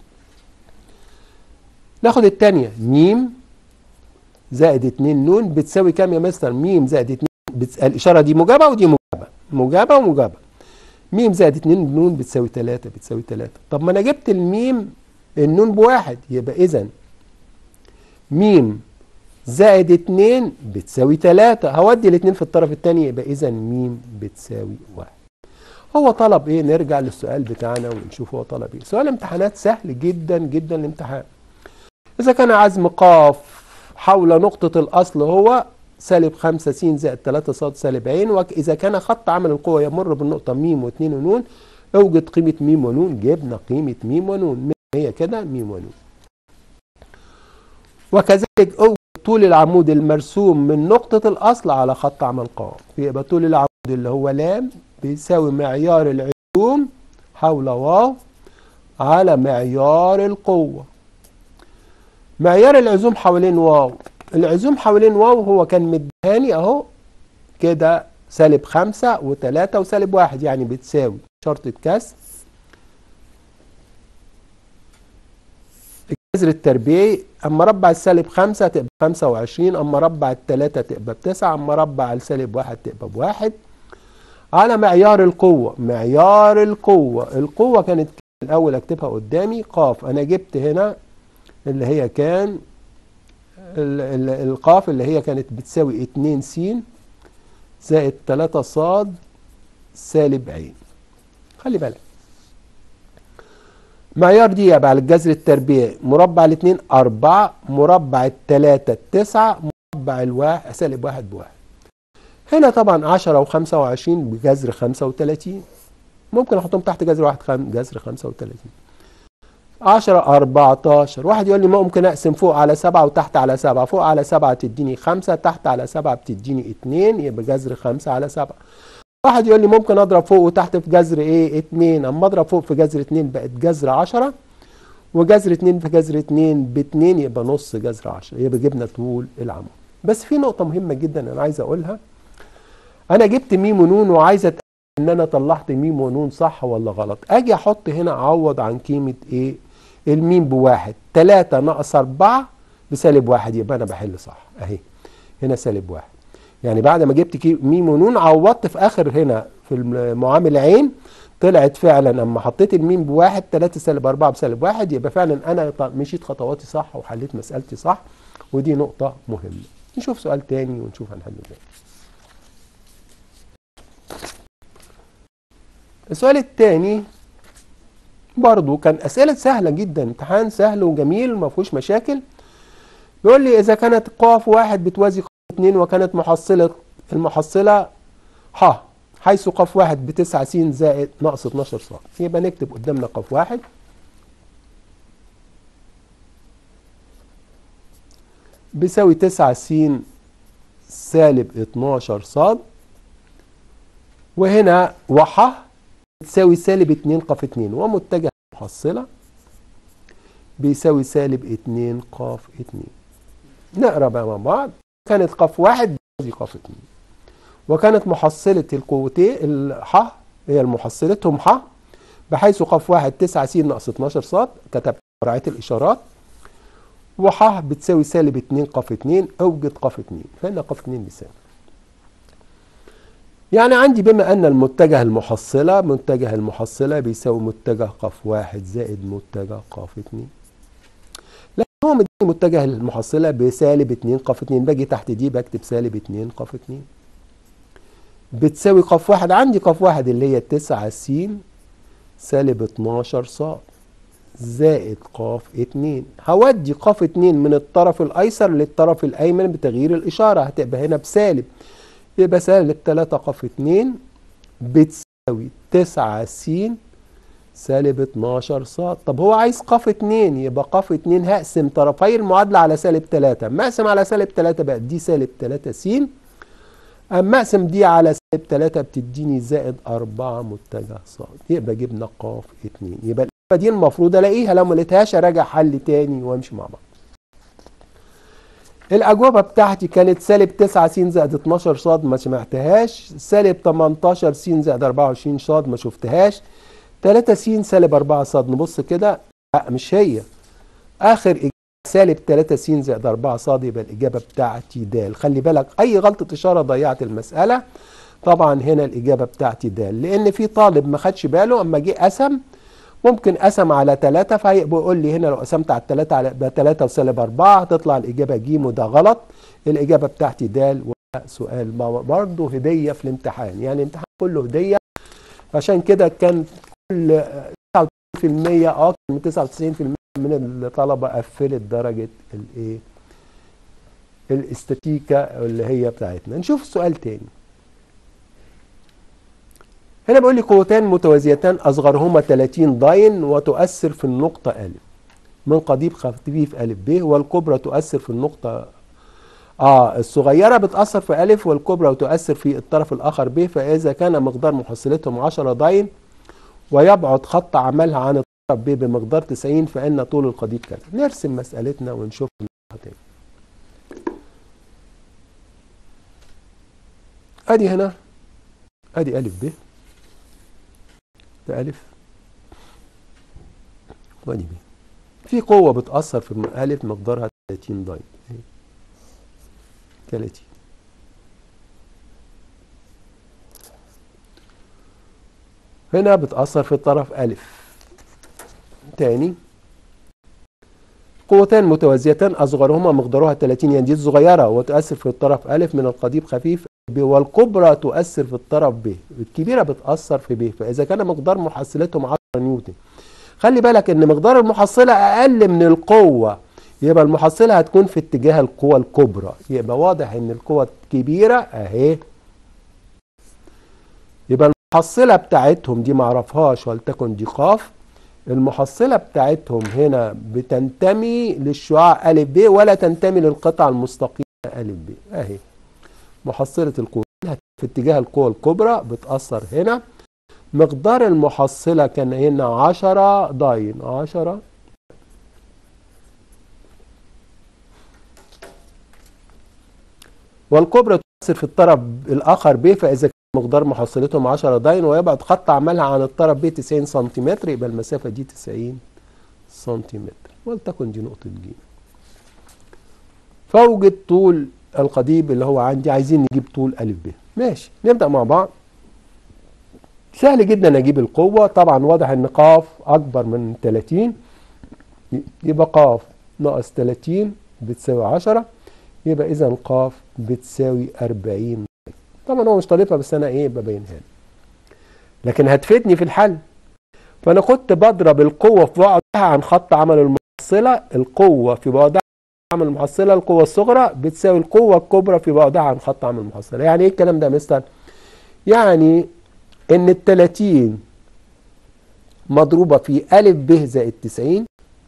ناخد الثانية، م زائد 2 نون بتساوي كام يا مستر؟ م زائد 2 الإشارة دي موجبة ودي موجبة، موجبة وموجبة. م زائد 2 نون بتساوي 3، بتساوي 3. طب ما أنا جبت الميم النون بواحد، يبقى إذا م زائد 2 بتساوي 3. هودي الاتنين في الطرف الثاني، يبقى إذا م بتساوي 1. هو طلب إيه؟ نرجع للسؤال بتاعنا ونشوف هو طلب إيه. سؤال امتحانات سهل جدا جدا الامتحان. إذا كان عزم قاف حول نقطة الأصل هو سالب 5 س زائد 3 ص سالب ع، وإذا كان خط عمل القوة يمر بالنقطة م و2 ونون اوجد قيمة م ونون. جبنا قيمة م ونون، هي كده م ونون. وكذلك اوجد طول العمود المرسوم من نقطة الأصل على خط عمل قائم. يبقى طول العمود اللي هو لام بيساوي معيار العزوم حول واو على معيار القوة. معيار العزوم حوالين واو، العزوم حوالين واو هو كان مدهاني اهو كده -5 و3 وسالب 1، يعني بتساوي شرطة كسر الجذر التربيعي، اما مربع -5 تبقى 25، اما مربع 3 تبقى ب9، اما مربع -1 تبقى ب1 على معيار القوة. معيار القوة كانت الأول أكتبها قدامي قاف، أنا جبت هنا اللي هي كان القاف اللي هي كانت بتساوي 2 س زائد 3 ص سالب ع. خلي بالك معيار دي يبقى على الجذر التربيعي مربع ال2 4، مربع ال3 9، مربع ال1 -1 ب1. هنا طبعا 10 و25 بجذر 35، ممكن احطهم تحت جذر واحد جذر 35. 10 14. واحد يقول لي ممكن اقسم فوق على 7 وتحت على 7، فوق على 7 تديني 5، تحت على 7 بتديني 2، يبقى جذر 5 على 7. واحد يقول لي ممكن اضرب فوق وتحت في جذر ايه 2، اما اضرب فوق في جذر 2 بقت جذر 10، وجذر 2 في جذر 2 ب2 يبقى نص جذر 10، يبقى جبنا طول العمود. بس في نقطة مهمة جدا انا عايز اقولها، انا جبت ميم ونون وعايز اتاكد ان انا طلعت ميم ونون صح ولا غلط. اجي احط هنا اعوض عن قيمه ايه الميم ب1، 3 ناقص 4 بسالب 1، يبقى انا بحل صح اهي هنا -1. يعني بعد ما جبت ميم ونون عوضت في اخر هنا في المعامل عين، طلعت فعلا اما حطيت الميم ب1 3 - 4 بسالب 1، يبقى فعلا انا مشيت خطواتي صح وحليت مسألتي صح، ودي نقطه مهمه. نشوف سؤال تاني ونشوف هنحل ازاي. السؤال الثاني برضو كان أسئلة سهلة جدا، امتحان سهل وجميل ما فيهوش مشاكل. بيقول لي إذا كانت قاف 1 بتوازي قاف 2 وكانت المحصلة ح، حيث قاف 1 ب9 س زائد ناقص 12 ص. يبقى نكتب قدامنا قاف 1 بيساوي 9 س سالب 12 ص، وهنا وح بتساوي -2 قاف 2، ومتجه المحصلة بيساوي -2 قاف 2. نقرا بقى مع بعض. كانت قاف 1 بتوازي قاف 2، وكانت محصلة القوتين الح هي محصلتهم ح، بحيث قاف 1 9 س ناقص 12 ص، كتبت مراعاة الإشارات، وح بتساوي -2 قاف 2، أوجد قاف 2، فإن قاف 2 بيساوي. يعني عندي بما أن متجه المحصلة بيساوي متجه قاف 1 زائد متجه قاف 2. لكن هو مديني متجه المحصلة بسالب 2 قاف 2، باجي تحت دي بكتب -2 قاف 2 بتساوي قاف 1. عندي قاف 1 اللي هي 9 س سالب 12 ص زائد قاف 2. هودي قاف 2 من الطرف الأيسر للطرف الأيمن بتغيير الإشارة، هتبقى هنا بسالب، يبقى -3 قاف 2 بتساوي 9 س سالب 12 ص. طب هو عايز قاف 2، يبقى قاف 2 هقسم طرفي المعادلة على -3، اما اقسم على -3 بقت دي -3 س، اما اقسم دي على -3 بتديني زائد 4 متجه ص، يبقى جبنا قاف 2. يبقى الإجابة دي المفروض الاقيها، لو ما لقيتهاش اراجع حل تاني وامشي مع بعض. الأجوبة بتاعتي كانت -9 س زائد 12 ص ما سمعتهاش، -18 س زائد 24 ص ما شفتهاش، 3 س سالب 4 ص. نبص كده، لا مش هي. آخر إجابة -3 س زائد 4 ص، يبقى الإجابة بتاعتي د. خلي بالك أي غلطة إشارة ضيعت المسألة. طبعا هنا الإجابة بتاعتي د، لأن في طالب ما خدش باله أما جه قسم، ممكن قسم على 3، فيقول لي هنا لو قسمت على 3 على 3 وسالب 4 هتطلع الإجابة ج، وده غلط. الإجابة بتاعتي د. وسؤال برضه هدية في الامتحان، يعني الامتحان كله هدية، عشان كده كان كل 99% من 99% من الطلبة قفلت درجة الايه الاستاتيكا اللي هي بتاعتنا. نشوف السؤال تاني. هنا بيقول لي قوتان متوازيتان أصغرهما 30 داين وتؤثر في النقطة أ. من قضيب خفيف أ ب، والكبرى تؤثر في النقطة الصغيرة بتأثر في أ، والكبرى تؤثر في الطرف الآخر ب. فإذا كان مقدار محصلتهم 10 ضاين ويبعد خط عملها عن الطرف ب بمقدار 90، فإن طول القضيب كذا. نرسم مسألتنا ونشوف تاني. أدي هنا أدي أ ب، ده أ وأدي ب. في قوة بتأثر في أ مقدارها 30 ضاين، 30. هنا بتأثر في الطرف أ. تاني، قوتان متوازيتان أصغرهما مقدارها 30، يعني دي الصغيرة وتؤثر في الطرف أ من القضيب خفيف ب، والكبرى تؤثر في الطرف ب. الكبيرة بتأثر في ب. فإذا كان مقدار محصلتهم 10 نيوتن، خلي بالك إن مقدار المحصلة أقل من القوة، يبقى المحصلة هتكون في اتجاه القوة الكبرى. يبقى واضح إن القوة الكبيرة أهي، يبقى المحصلة بتاعتهم دي معرفهاش ولتكن دي ق. المحصلة بتاعتهم هنا بتنتمي للشعاع أ ب ولا تنتمي للقطعة المستقيمة أ ب. أهي محصلة القوة في اتجاه القوة الكبرى بتأثر هنا. مقدار المحصلة كان هنا 10 ضاين، 10، والكبرى تؤثر في الطرف الآخر ب. فإذا كان مقدار محصلتهم 10 ضاين ويبعد خط عملها عن الطرف ب 90 سنتيمتر، يبقى المسافة دي 90 سنتيمتر، ولتكن دي نقطة ج. فأوجد طول القضيب اللي هو عندي، عايزين نجيب طول أ ب. ماشي، نبدأ مع بعض. سهل جدا أجيب القوة. طبعا واضح إن ق أكبر من 30، يبقى ق ناقص 30 بتساوي 10، يبقى إذا ق بتساوي 40. طبعا هو مش طالبها بس أنا ببينها، لكن هتفيدني في الحل. فأنا كنت بضرب القوة في بعدها عن خط عمل المحصلة. القوة في بعدها عن عمل المحصلة القوة الصغرى بتساوي القوة الكبرى في بعدها عن خط عمل المحصلة. يعني إيه الكلام ده يا مستر؟ يعني إن 30 مضروبة في أ ب زائد 90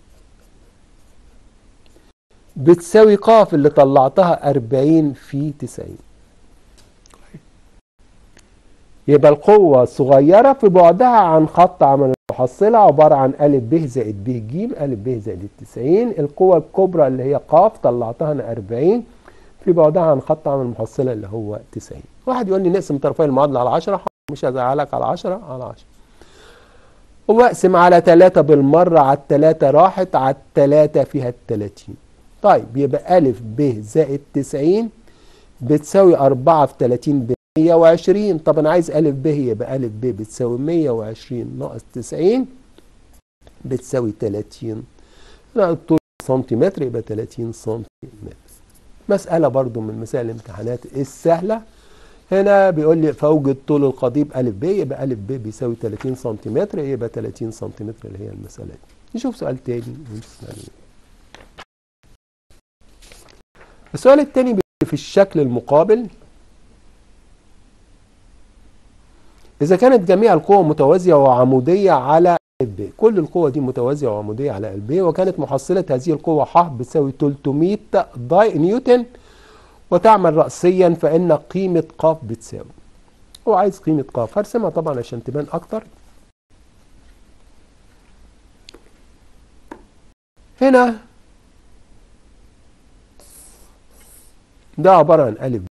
بتساوي ق اللي طلعتها 40 في 90. يبقى القوة الصغيرة في بعدها عن خط عمل المحصلة عبارة عن أ ب زائد ب ج، أ ب زائد 90. القوة الكبرى اللي هي ق طلعتها أنا 40 في بعدها عن خط عمل المحصلة اللي هو 90. واحد يقول لي نقسم طرفي المعادلة على 10، مش هزعلك، على 10 على 10. واقسم على 3 بالمرة، على 3 راحت، على 3 فيها 30. طيب يبقى أ ب زائد 90 بتساوي 4 في 30 ب 120. طب انا عايز أ ب، يبقى أ ب بتساوي 120 ناقص 90 بتساوي 30. طول سنتيمتر يبقى 30 سنتيمتر. مسألة برضو من مسائل الامتحانات السهلة. هنا بيقول لي فأوجد طول القضيب أ ب، يبقى أ ب بيساوي 30 سنتيمتر، يبقى 30 سنتيمتر اللي هي المسألة دي. نشوف سؤال تاني. السؤال التاني في الشكل المقابل: إذا كانت جميع القوى متوازية وعمودية على أ ب، كل القوى دي متوازية وعمودية على أ ب، وكانت محصلة هذه القوة ح بتساوي 300 نيوتن وتعمل رأسيا، فإن قيمة ق بتساوي. هو عايز قيمة ق، هرسمها طبعا عشان تبان أكتر. هنا ده عبارة عن أ ب.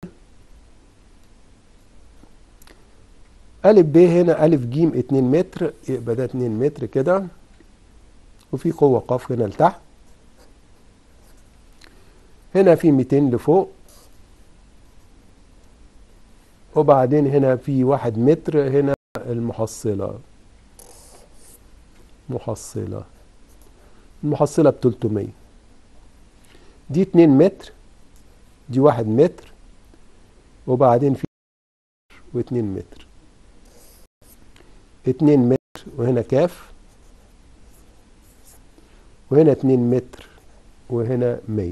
أ ب هنا أ ج 2 متر، يبقى ده 2 متر كده، وفي قوة ق هنا لتحت. هنا في 200 لفوق، وبعدين هنا في 1 متر. هنا المحصلة المحصلة ب 300. دي 2 متر، دي 1 متر، وبعدين في و2 متر، 2 متر، وهنا كاف، وهنا 2 متر، وهنا 100،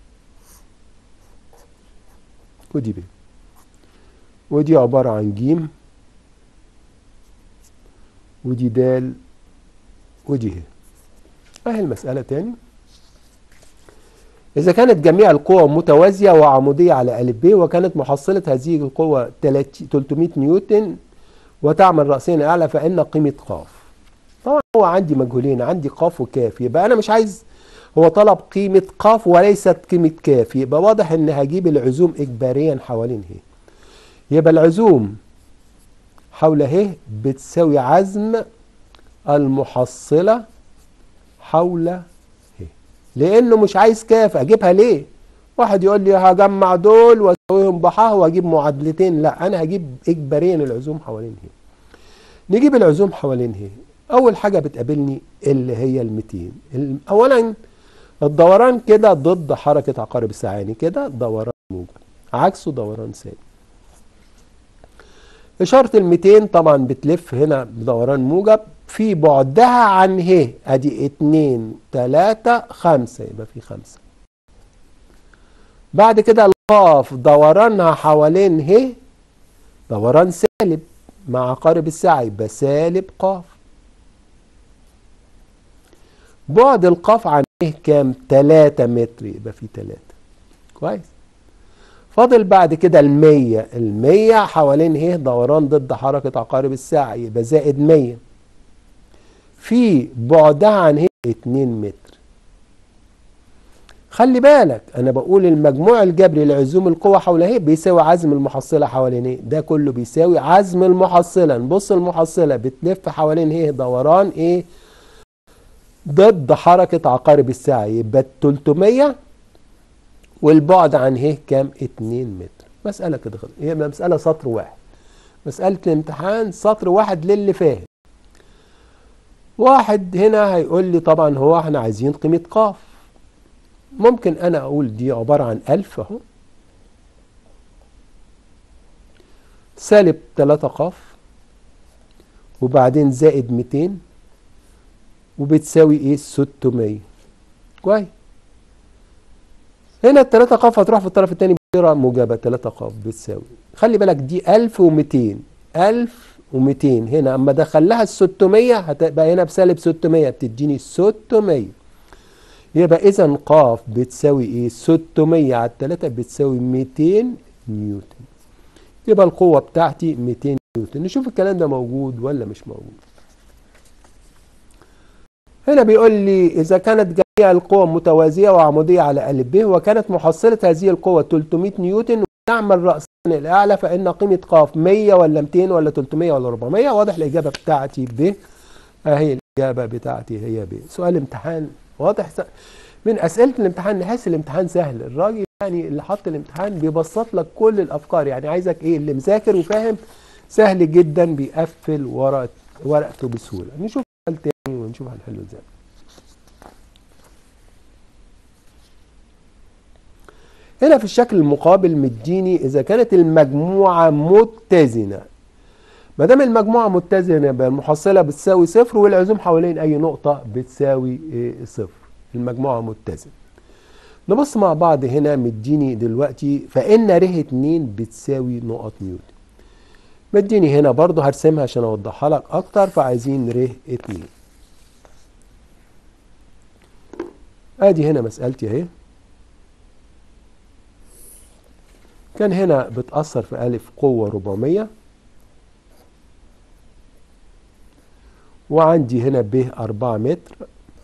ودي ب، ودي عبارة عن ج، ودي د، ودي ه. اهي المسألة تاني. إذا كانت جميع القوى متوازية وعمودية على أ ب، وكانت محصلة هذه القوة 300 نيوتن وتعمل رأسيا أعلى، فإن قيمة ق. طبعا هو عندي مجهولين، عندي ق وك، يبقى أنا مش عايز، هو طلب قيمة ق وليست قيمة ك، يبقى واضح إن هجيب العزوم إجباريا حوالين ه. يبقى العزوم حول ه بتساوي عزم المحصلة حول ه، لأنه مش عايز كاف، أجيبها ليه؟ واحد يقول لي هجمع دول وأسويهم بحاه وأجيب معادلتين، لا، أنا هجيب إجباريا العزوم حوالين ه. نجيب العزوم حوالين ه. أول حاجة بتقابلني اللي هي ال 200. أولا الدوران كده ضد حركة عقارب الساعة، يعني كده دوران موجب، عكسه دوران سالب. إشارة ال 200 طبعا بتلف هنا بدوران موجب في بعدها عن ه، ادي 2 3 5، يبقى في 5. بعد كده القاف دورانها حوالين ه دوران سالب مع عقارب الساعة، يبقى سالب قاف. بعد القاف عن ه كام؟ 3 متر، يبقى في 3. كويس. فاضل بعد كده ال100 حوالين ه دوران ضد حركة عقارب الساعة، يبقى زائد 100 في بعدها عن ه 2 متر. خلي بالك أنا بقول المجموع الجبري لعزوم القوى حول ه بيساوي عزم المحصلة حوالين ه، ده كله بيساوي عزم المحصلة. نبص المحصلة بتلف حوالين ه دوران إيه؟ ضد حركة عقارب الساعة، يبقى 300 والبعد عن ه كام؟ 2 متر. مسألة كده خلاص، هي مسألة سطر واحد، مسألة الامتحان سطر واحد للي فاهم. واحد هنا هيقول لي طبعا هو احنا عايزين قيمة ق، ممكن انا اقول دي عبارة عن 1000 اهو، سالب 3 ق وبعدين زائد 200 وبتساوي ايه؟ 600. كويس. هنا ال3 ق هتروح في الطرف الثاني بصيغة موجبة، 3 ق بتساوي، خلي بالك دي 1200 هنا اما دخلها ال 600 هتبقى هنا بسالب 600 بتديني 600. يبقى اذا ق بتساوي ايه؟ 600 على 3 بتساوي 200 نيوتن. يبقى القوة بتاعتي 200 نيوتن. نشوف الكلام ده موجود ولا مش موجود. هنا بيقول لي إذا كانت جميع القوى متوازية وعمودية على أ ب، وكانت محصلة هذه القوة 300 نيوتن وتعمل رأسا الأعلى، فإن قيمة ق 100 ولا 200 ولا 300 ولا 400. واضح الإجابة بتاعتي ب، أهي الإجابة بتاعتي هي ب. سؤال امتحان واضح، من أسئلة الامتحان نحس الامتحان سهل. الراجل يعني اللي حط الامتحان بيبسط لك كل الأفكار، يعني عايزك إيه؟ اللي مذاكر وفاهم سهل جدا بيقفل ورقته بسهولة. نشوف سؤال تاني ونشوف هنحله ازاي. هنا في الشكل المقابل مديني إذا كانت المجموعة متزنة. ما دام المجموعة متزنة يبقى المحصلة بتساوي صفر والعزوم حوالين أي نقطة بتساوي صفر. المجموعة متزنة. نبص مع بعض هنا مديني دلوقتي فإن ر 2 بتساوي نقط نيوتن. مديني هنا برضو هرسمها عشان أوضحها لك أكتر، فعايزين ر 2. ادي هنا مسألتي اهي. كان هنا بتأثر في أ قوة 400، وعندي هنا ب 4 متر،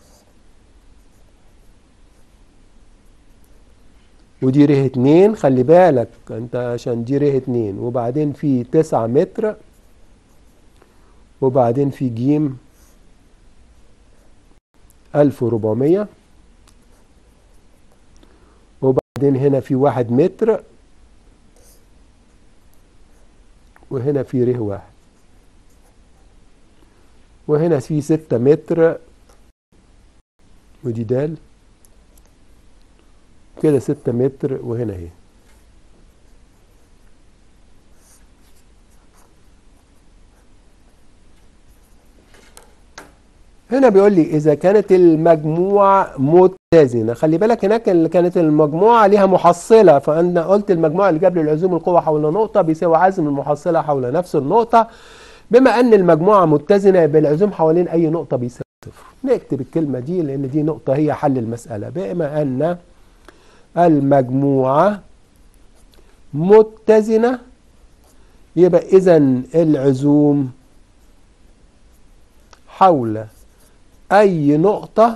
ودي ر 2. خلي بالك انت عشان دي ر 2، وبعدين في 9 متر، وبعدين في ج 1400، وبعدين هنا في 1 متر، وهنا في ر 1، وهنا في 6 متر، ودي د كده 6 متر، وهنا اهي. هنا بيقول لي إذا كانت المجموعة متزنة. خلي بالك هناك اللي كانت المجموعة ليها محصلة، فأنا قلت المجموعة اللي جاب لي العزوم القوة حول نقطة بيساوي عزم المحصلة حول نفس النقطة. بما أن المجموعة متزنة يبقى العزوم حوالين أي نقطة بيساوي صفر. نكتب الكلمة دي لأن دي نقطة هي حل المسألة. بما أن المجموعة متزنة يبقى إذن العزوم حول أي نقطة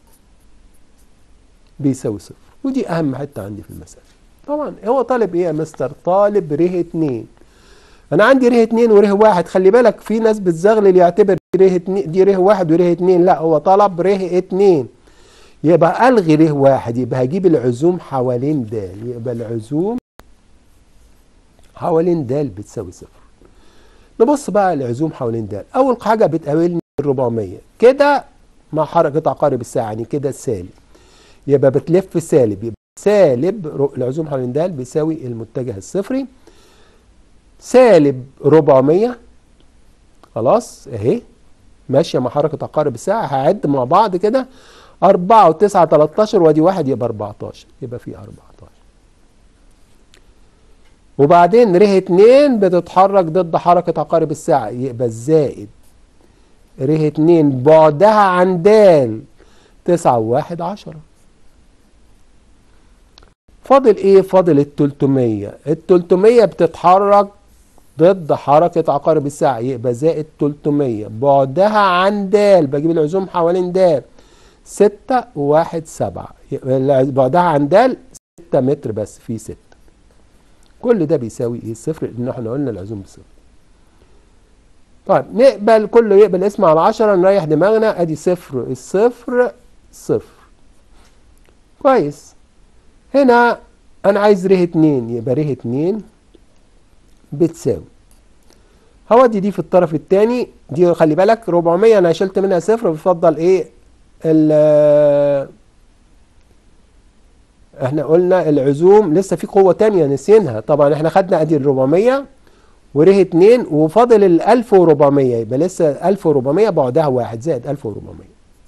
بيساوي صفر. ودي أهم حتة عندي في المسألة. طبعا هو طالب إيه يا مستر؟ طالب ره 2. أنا عندي ره 2 وره 1. خلي بالك في ناس بتزغلل يعتبر ره 2 دي ره 1 وره 2. لا، هو طلب ره 2. يبقى ألغي ره 1. يبقى هجيب العزوم حوالين د. يبقى العزوم حوالين د بتساوي صفر. نبص بقى العزوم حوالين د. أول حاجة بتقابلني 400 كده مع حركة عقارب الساعة، يعني كده سالب. يبقى بتلف سالب. يبقى سالب العزوم حوالين د بيساوي المتجه الصفري سالب 400. خلاص اهي ماشيه مع حركه عقارب الساعه. هعد مع بعض كده 4 و9 13 وادي 1 يبقى 14. يبقى في 14. وبعدين ره 2 بتتحرك ضد حركه عقارب الساعه يبقى الزائد ره 2 بعدها عن د 9 و1 10. فاضل ايه؟ فاضل ال 300. ال 300 بتتحرك ضد حركة عقارب الساعة يبقى زائد 300 بعدها عن د. بجيب العزوم حوالين د 6 و1 7. بعدها عن د 6 متر بس في 6. كل ده بيساوي ايه؟ صفر، لان احنا قلنا العزوم بصفر. طيب نقبل كله يقبل اسم على 10 نريح دماغنا. ادي صفر الصفر صفر. كويس. هنا انا عايز ره 2 يبقى ره 2 بتساوي هودي دي في الطرف الثاني. دي خلي بالك 400 انا شلت منها صفر. بفضل ايه؟ احنا قلنا العزوم لسه في قوة تانية نسينها. طبعا احنا خدنا ادي ال 400 وره 2 وفاضل ال 1400. يبقى لسه 1400 بعدها 1 زائد 1400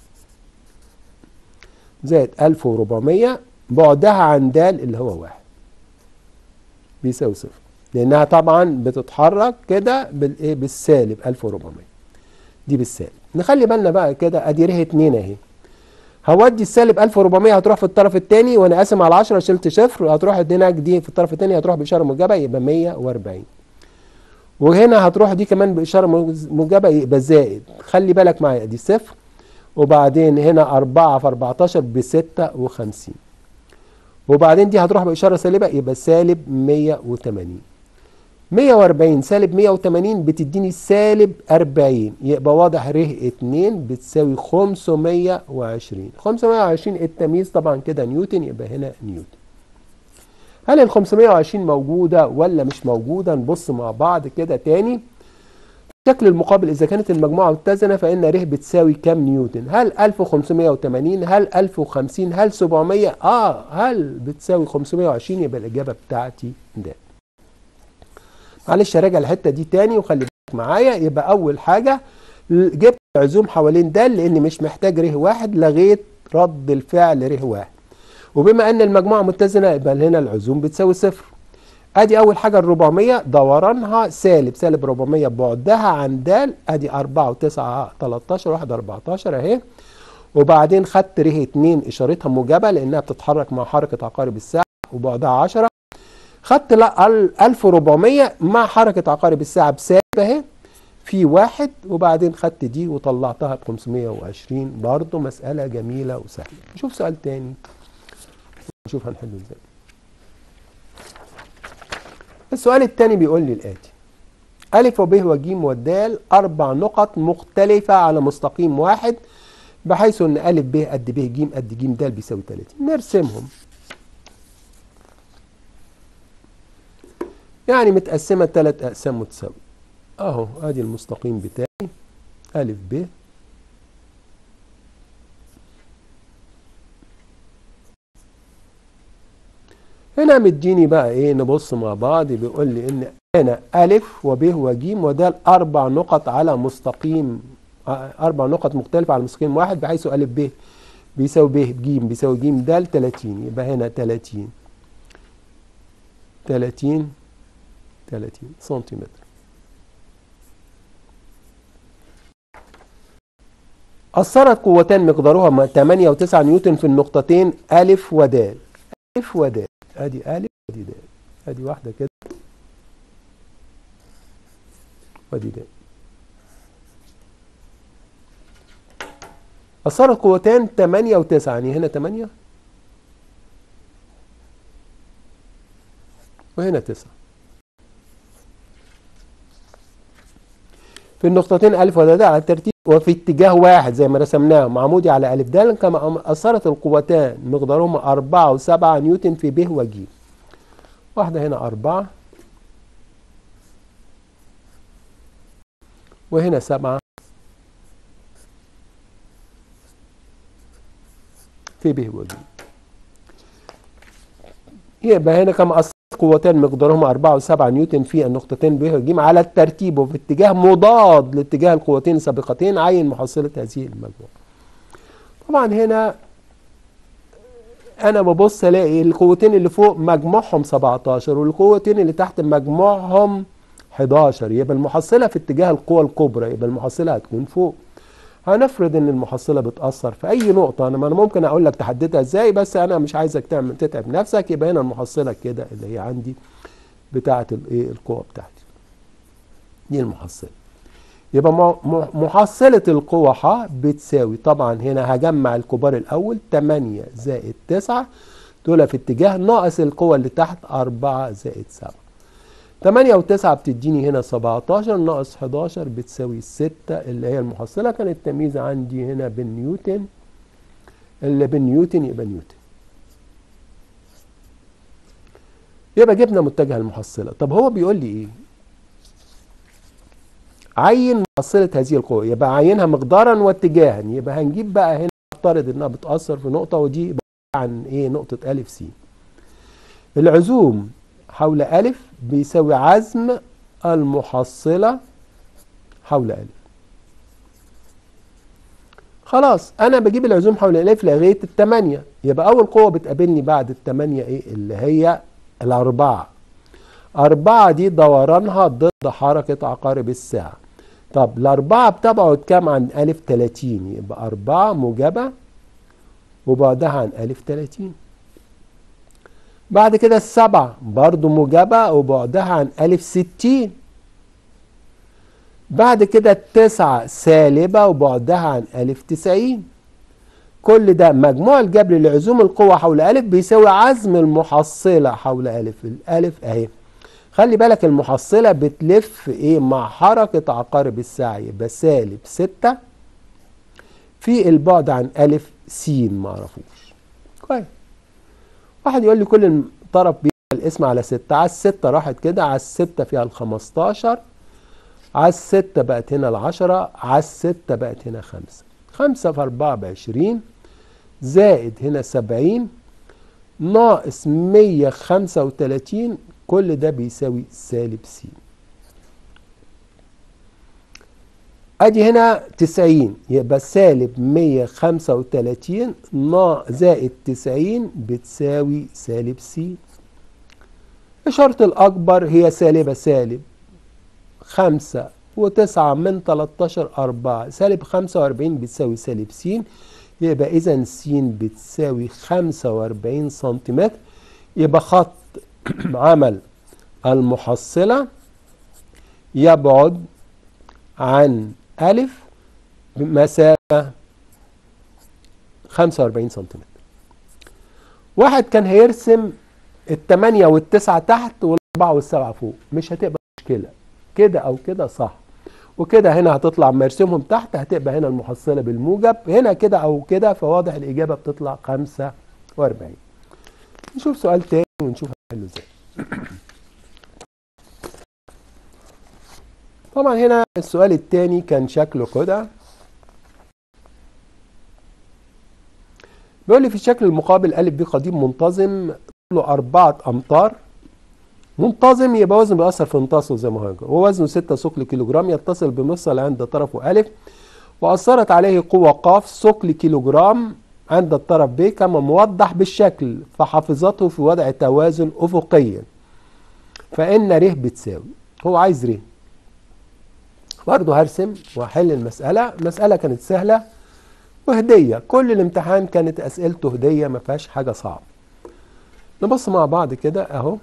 زائد 1400 بعدها عن د اللي هو 1 بيساوي صفر. لانها طبعا بتتحرك كده بالايه؟ بالسالب 1400 دي بالسالب. نخلي بالنا بقى كده ادي ره 2 اهي. هودي السالب 1400 هتروح في الطرف الثاني وانا قاسم على 10 شلت صفر. هتروح هناك دي في الطرف الثاني هتروح باشاره موجبه يبقى 140. وهنا هتروح دي كمان باشاره موجبه يبقى زائد. خلي بالك معايا ادي صفر. وبعدين هنا 4 في 14 ب 56. وبعدين دي هتروح باشاره سالبه يبقى سالب 180. 140 سالب 180 بتديني سالب 40. يبقى واضح ره 2 بتساوي 520. 520 التمييز طبعا كده نيوتن. يبقى هنا نيوتن. هل ال 520 موجودة ولا مش موجودة؟ نبص مع بعض كده تاني. الشكل المقابل إذا كانت المجموعة متزنة فإن ره بتساوي كام نيوتن؟ هل 1580؟ هل 1050؟ هل 700؟ هل بتساوي 520؟ يبقى الإجابة بتاعتي د. معلش راجع الحته دي تاني وخلي بالك معايا. يبقى اول حاجه جبت عزوم حوالين د لان مش محتاج ره 1. لغيت رد الفعل ره 1. وبما ان المجموعه متزنه يبقى هنا العزوم بتساوي صفر. ادي اول حاجه ال 400 دورانها سالب 400 بعدها عن د. ادي 4 و9 13 1 14 اهي. وبعدين خدت ره 2 اشارتها موجبه لانها بتتحرك مع حركه عقارب الساعه وبعدها 10. خدت 1400 مع حركة عقارب الساعة بسالب اهي في 1. وبعدين خدت دي وطلعتها ب 520. برضه مسألة جميلة وسهلة. نشوف سؤال تاني نشوف هنحله ازاي. السؤال التاني بيقول لي الآتي: أ وب وج ود 4 نقط مختلفة على مستقيم واحد بحيث ان أ ب قد ب ج قد ج د بيساوي 30. نرسمهم. يعني متقسمة 3 أقسام متساوية. أهو أدي المستقيم بتاعي أ ب. هنا مديني بقى إيه؟ نبص مع بعض. بيقول لي إن هنا أ وب وج ود 4 نقط على مستقيم 4 نقط مختلفة على مستقيم واحد بحيث أ ب بيساوي ب ج بيساوي ج د 30. يبقى هنا 30 سنتيمتر. أثرت قوتان مقدارهما 8 و9 نيوتن في النقطتين ألف ودال. ألف ودال، أدي ألف ودي دال، أدي واحدة كده ودي دال. أثرت قوتان 8 و9، يعني هنا 8 وهنا 9 في النقطتين ألف ودال على الترتيب وفي اتجاه واحد زي ما رسمناهم عمودي على ألف د. كما أثرت القوتان مقدارهما 4 و7 نيوتن في ب وج. واحدة هنا 4 وهنا 7 في ب وج. يبقى هنا كما أثرت قوتان مقدارهما 4 و7 نيوتن في النقطتين ب وج على الترتيب وفي اتجاه مضاد لاتجاه القوتين السابقتين، عين محصلة هذه المجموعة. طبعا هنا أنا ببص ألاقي القوتين اللي فوق مجموعهم 17 والقوتين اللي تحت مجموعهم 11، يبقى المحصلة في اتجاه القوى الكبرى، يبقى المحصلة هتكون فوق. هنفرض ان المحصلة بتأثر في اي نقطة، انا ممكن اقول لك تحددها ازاي، بس انا مش عايزك تتعب نفسك. يبقى هنا المحصلة كده اللي هي عندي بتاعة القوة بتاعتي دي المحصلة. يبقى محصلة القوة ح بتساوي، طبعا هنا هجمع الكبار الاول 8 زائد 9 دول في اتجاه ناقص القوة اللي تحت 4 زائد 7. 8 و9 بتديني هنا 17 ناقص 11 بتساوي 6 اللي هي المحصلة. كانت التمييز عندي هنا بالنيوتن، اللي بالنيوتن يبقى نيوتن. يبقى جبنا متجه المحصلة. طب هو بيقول لي ايه؟ عين محصلة هذه القوة، يبقى عينها مقدارا واتجاها. يبقى هنجيب بقى هنا نفترض انها بتأثر في نقطة، ودي عن ايه؟ نقطة ألف س. العزوم حول ألف بيساوي عزم المحصلة حول ألف. خلاص أنا بجيب العزوم حول ألف لغاية 8، يبقى أول قوة بتقابلني بعد 8 إيه؟ اللي هي 4. 4 دي دورانها ضد حركة عقارب الساعة. طب 4 بتبعد كام عن ألف؟ 30، يبقى 4 موجبة وبعدها عن ألف 30. بعد كده 7 برضو موجبة وبعدها عن ألف 60. بعد كده 9 سالبة وبعدها عن ألف 90. كل ده مجموع الجبر لعزوم القوة حول ألف بيساوي عزم المحصلة حول ألف. الألف أهي، خلي بالك المحصلة بتلف إيه مع حركة عقارب الساعة، يبقى سالب 6 في البعد عن ألف س معرفوش. كويس. واحد يقول لي كل طرف بيبقى الاسم على 6، على 6 راحت كده، على 6 فيها 15، على 6 بقت هنا 10، على 6 بقت هنا 5. 5 في 4 ب20 زائد هنا 70 ناقص 135، كل ده بيساوي سالب س. ادي هنا 90 يبقى سالب 135 زائد 90 بتساوي سالب س. إشارة الأكبر هي سالبة، سالب 5 و9 من 13 4، سالب 45 بتساوي سالب س. يبقى إذا س بتساوي 45 سنتيمتر. يبقى خط عمل المحصلة يبعد عن ألف بمسافة 45 سنتيمتر. واحد كان هيرسم 8 و9 تحت و4 و7 فوق، مش هتبقى مشكلة، كده أو كده صح، وكده هنا هتطلع مرسمهم تحت هتبقى هنا المحصلة بالموجب، هنا كده أو كده، فواضح الإجابة بتطلع 45. نشوف سؤال تاني ونشوف هنحله ازاي. طبعا هنا السؤال التاني كان شكله كده، بيقول لي في الشكل المقابل أ ب قضيب منتظم طوله 4 أمتار. منتظم يبقى وزنه بيأثر في امتصه زي ما هو، هو وزنه 6 ثقل كيلوجرام، يتصل بمفصل عند طرفه أ، وأثرت عليه قوة ق ثقل كيلوجرام عند الطرف ب كما موضح بالشكل، فحافظته في وضع توازن أفقيا، فإن ر بتساوي. هو عايز ر. برضه هرسم وأحل المسألة. المسألة كانت سهلة، وهدية. كل الامتحان كانت أسئلته هدية، ما فيهاش حاجة صعبة. نبص مع بعض كده أهو.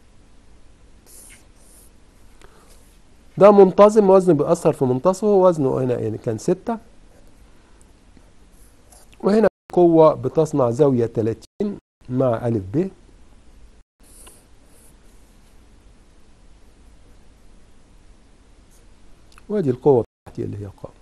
ده منتظم، وزنه بيأثر في منتصفه، وزنه هنا يعني كان 6. وهنا قوة بتصنع زاوية 30 مع ألف ب. وادي القوة بتاعتي اللي هي ق.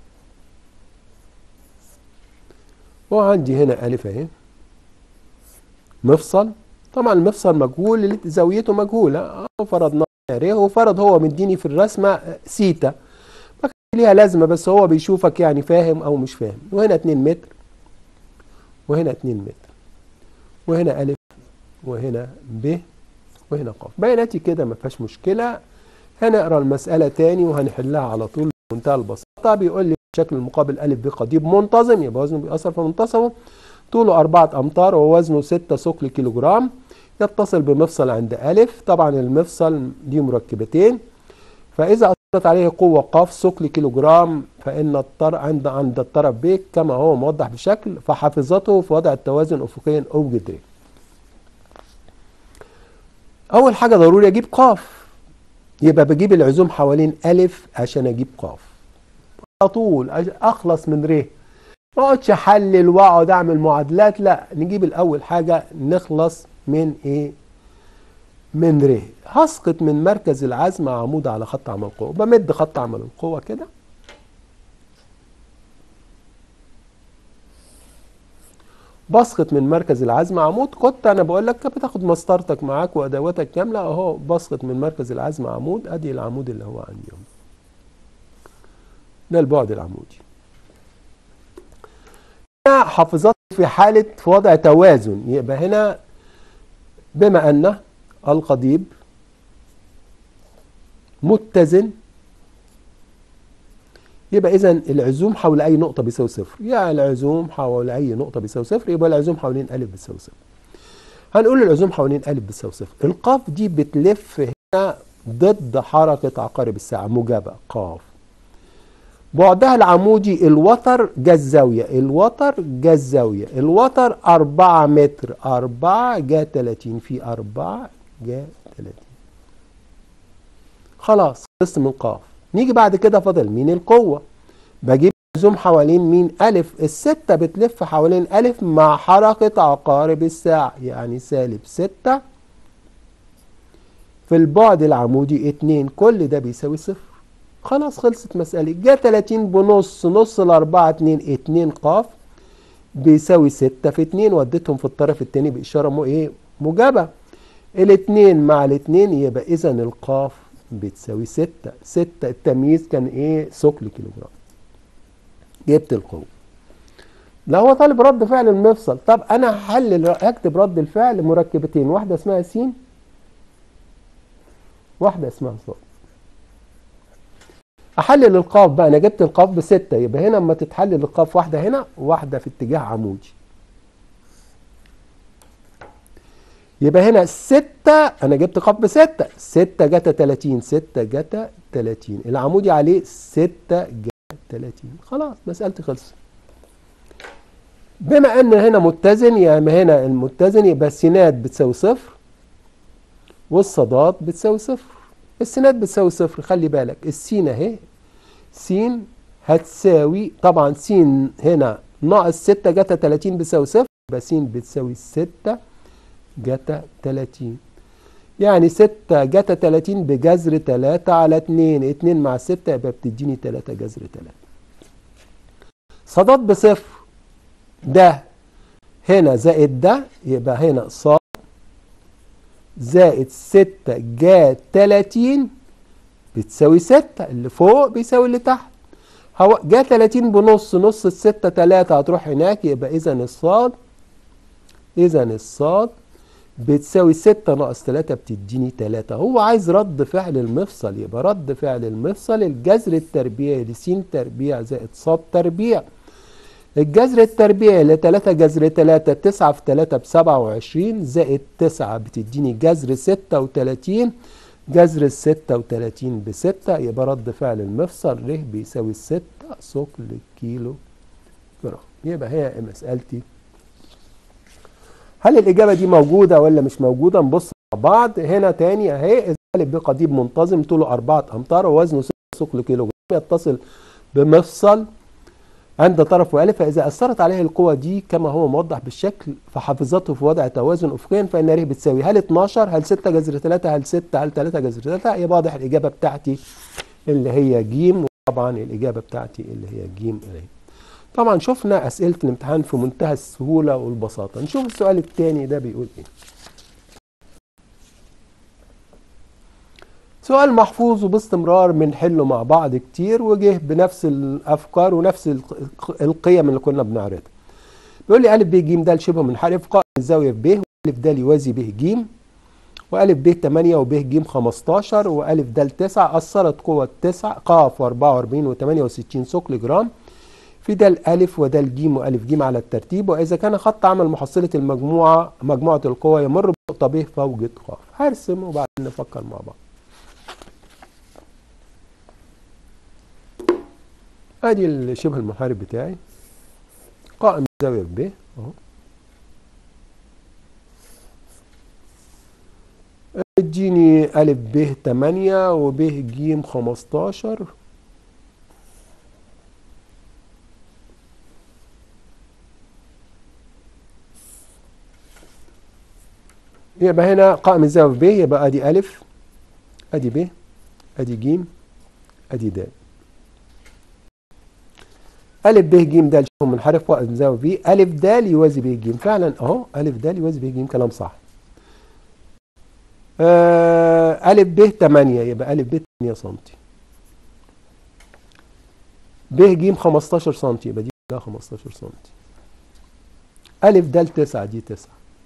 وعندي هنا ألف اهي، مفصل. طبعا المفصل مجهول، زاويته مجهولة، فرضنا ر، وفرض هو مديني في الرسمة سيتا، ما كان ليها لازمة، بس هو بيشوفك يعني فاهم أو مش فاهم. وهنا 2 متر، وهنا 2 متر، وهنا ألف، وهنا ب، وهنا ق. بياناتي كده ما فيهاش مشكلة. هنقرا المسألة تاني وهنحلها على طول بمنتهى البساطة. بيقول لي الشكل المقابل ألف ب قضيب منتظم، يبقى وزنه بيأثر في منتصفه، طوله 4 أمتار ووزنه 6 ثقل كيلوجرام، يتصل بمفصل عند ألف. طبعا المفصل دي مركبتين، فإذا أثرت عليه قوة ق ثقل كيلوجرام فإن عند الطرف ب كما هو موضح بشكل، فحافظته في وضع التوازن أفقيا أوجد ر. أول حاجة ضروري أجيب ق، يبقى بجيب العزوم حوالين ألف عشان أجيب ق. على طول أخلص من ر، ما اقعدش احلل واقعد اعمل معادلات، لا، نجيب الاول حاجه نخلص من ايه؟ من ر. هسقط من مركز العزم عمود على خط عمل القوه، بمد خط عمل القوه كده، بسقط من مركز العزم عمود. كنت انا بقول لك بتاخد مسطرتك معاك وادواتك كامله اهو. بسقط من مركز العزم عمود، ادي العمود اللي هو عندي اهو، ده البعد العمودي. هنا حافظات في حاله في وضع توازن، يبقى هنا بما ان القضيب متزن، يبقى إذن العزوم حول أي نقطة بيساوي صفر. يعني العزوم حول أي نقطة بيساوي صفر، يبقى العزوم حوالين ألف بتساوي صفر. هنقول العزوم حوالين ألف بتساوي صفر. القاف دي بتلف هنا ضد حركة عقارب الساعة، موجبة قاف. بعدها العمودي الوتر جا الزاوية، الوتر جا الزاوية، الوتر 4 متر، 4 جا 30 في 4 جا 30. خلاص خلصت من قاف. نيجي بعد كده فاضل مين؟ القوة. بجيب العزوم حوالين مين؟ ألف. الستة بتلف حوالين ألف مع حركة عقارب الساعة، يعني -6 في البعد العمودي 2، كل ده بيساوي صفر. خلاص خلصت مسألة. جا 30 بنص، نص الأربعة 2، 2 ق بيساوي 6 في 2، وديتهم في الطرف التاني بإشارة موجبة. الاتنين مع الاتنين يبقى إذا القاف بتساوي 6. 6 التمييز كان ثقل كيلوجرام. جبت القوة. لا هو طالب رد فعل المفصل. طب انا هكتب رد الفعل مركبتين، واحده اسمها س، واحده اسمها ص. احلل القاف بقى، انا جبت القاف ب6، يبقى هنا اما تتحلل القاف واحده هنا وواحده في اتجاه عمودي، يبقى هنا 6 انا جبت قاف ب6، 6 جتا 30، 6 جتا 30، العمودي عليه 6 جتا 30. خلاص مسألتي خلصت. بما ان هنا متزن، يعني هنا المتزن يبقى السينات بتساوي صفر والصادات بتساوي صفر. السينات بتساوي صفر، خلي بالك السين اهي، س هتساوي طبعا س هنا ناقص 6 جتا 30 بتساوي صفر، يبقى س بتساوي 6 جتا 30. يعني 6 جتا 30 بجذر 3 على 2، 2 مع 6 يبقى بتديني 3 جذر 3. صادات بصفر، ده هنا زائد ده، يبقى هنا ص زائد 6 جا 30 بتساوي 6، اللي فوق بيساوي اللي تحت. جا 30 بنص، نص ال6 3 هتروح هناك، يبقى إذا الصاد بتساوي 6 ناقص 3 بتديني 3. هو عايز رد فعل المفصل، يبقى رد فعل المفصل الجذر التربيعي لس تربيع زائد ص تربيع. الجذر التربيعي ل3 جذر 3، 9 في 3 ب27 زائد 9 بتديني جذر 36، جذر 36 ب6، يبقى رد فعل المفصل ر بيساوي 6 ثقل كيلو جرام. يبقى هي مسألتي هل الإجابة دي موجودة ولا مش موجودة؟ نبص مع بعض هنا تاني أهي. إذا أ ب قضيب منتظم طوله 4 أمتار ووزنه 6 ثقل كيلو جرام يتصل بمفصل عند طرفه أ، فإذا أثرت عليه القوة دي كما هو موضح بالشكل فحافظته في وضع توازن أفقيا فإن ر بتساوي هل 12 هل 6 جذر 3 هل 6 هل 3 جذر 3. يبقى واضح الإجابة بتاعتي اللي هي ج، وطبعا الإجابة بتاعتي اللي هي ج اللي. طبعا شفنا أسئلة الامتحان في منتهى السهولة والبساطة. نشوف السؤال الثاني ده بيقول إيه. سؤال محفوظ وباستمرار بنحله مع بعض كتير وجه بنفس الأفكار ونفس القيم اللي كنا بنعرضها. بيقول لي أ ب ج د شبه منحرف قائم الزاوية في ب، وأ د يوازي ب ج، وأ ب 8 وب ج 15 وأ د 9. أثرت قوة 9 ق و44 و68 ثقل جرام في د أ ود ج وأ ج على الترتيب، وإذا كان خط عمل محصلة مجموعة القوى يمر بنقطة ب فوجد ق. هرسم وبعدين نفكر مع بعض. ادي الشبه المنحرف بتاعي قائم الزاوية ب اهو. اديني أ ب 8 وب ج 15 يبقى هنا قائم الزاوية ب يبقى ادي أ ادي ب ادي ج ادي د. أ ب ج د شبه منحرف قائم الزاوية ب، أ د يوازي ب ج. فعلا اهو أ د يوازي ب ج كلام صح. أ ب 8 يبقى أ ب 8 سم، ب ج 15 سم يبقى دي كلها 15 سم. أ د 9 دي 9.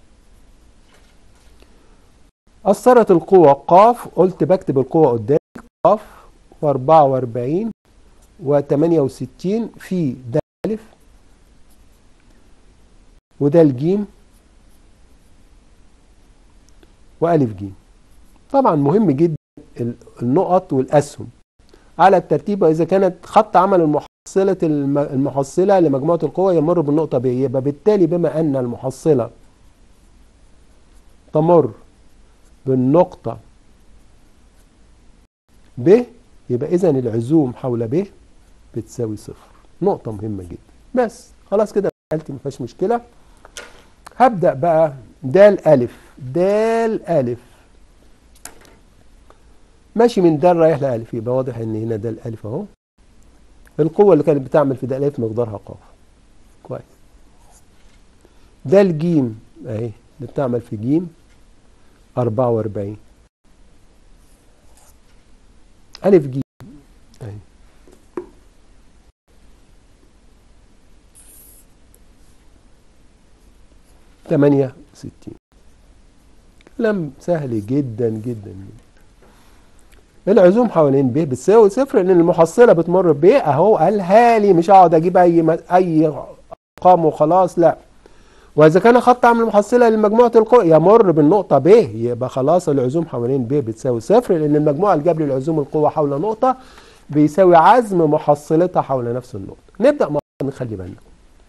أثرت القوة ق، قلت بكتب القوة قدامك ق و44 و68 في د أ وده الج وأ ج. طبعا مهم جدا النقط والأسهم على الترتيب، وإذا كانت خط عمل المحصلة لمجموعة القوى يمر بالنقطة ب، يبقى بالتالي بما أن المحصلة تمر بالنقطة ب يبقى إذا العزوم حول ب بتساوي 0. نقطة مهمة جدا. بس خلاص كده مسألتي ما فيهاش مشكلة. هبدأ بقى د أ د أ ماشي من د رايح لأ، يبقى واضح ان هنا د أ اهو. القوة اللي كانت بتعمل في د أ مقدارها ق. كويس. د ج اهي اللي بتعمل في ج 44 أ ج اهي 68. كلام سهل جدا جدا. العزوم حوالين ب بتساوي 0 لان المحصله بتمر ب اهو قالها لي، مش هقعد اجيب اي ارقام وخلاص، لا. واذا كان خط عمل المحصله لمجموعه القوى يمر بالنقطه ب يبقى خلاص العزوم حوالين ب بتساوي 0 لان المجموعه الجبر لعزوم القوى حول نقطه بيساوي عزم محصلتها حول نفس النقطه. نبدا مع بعض نخلي بالنا.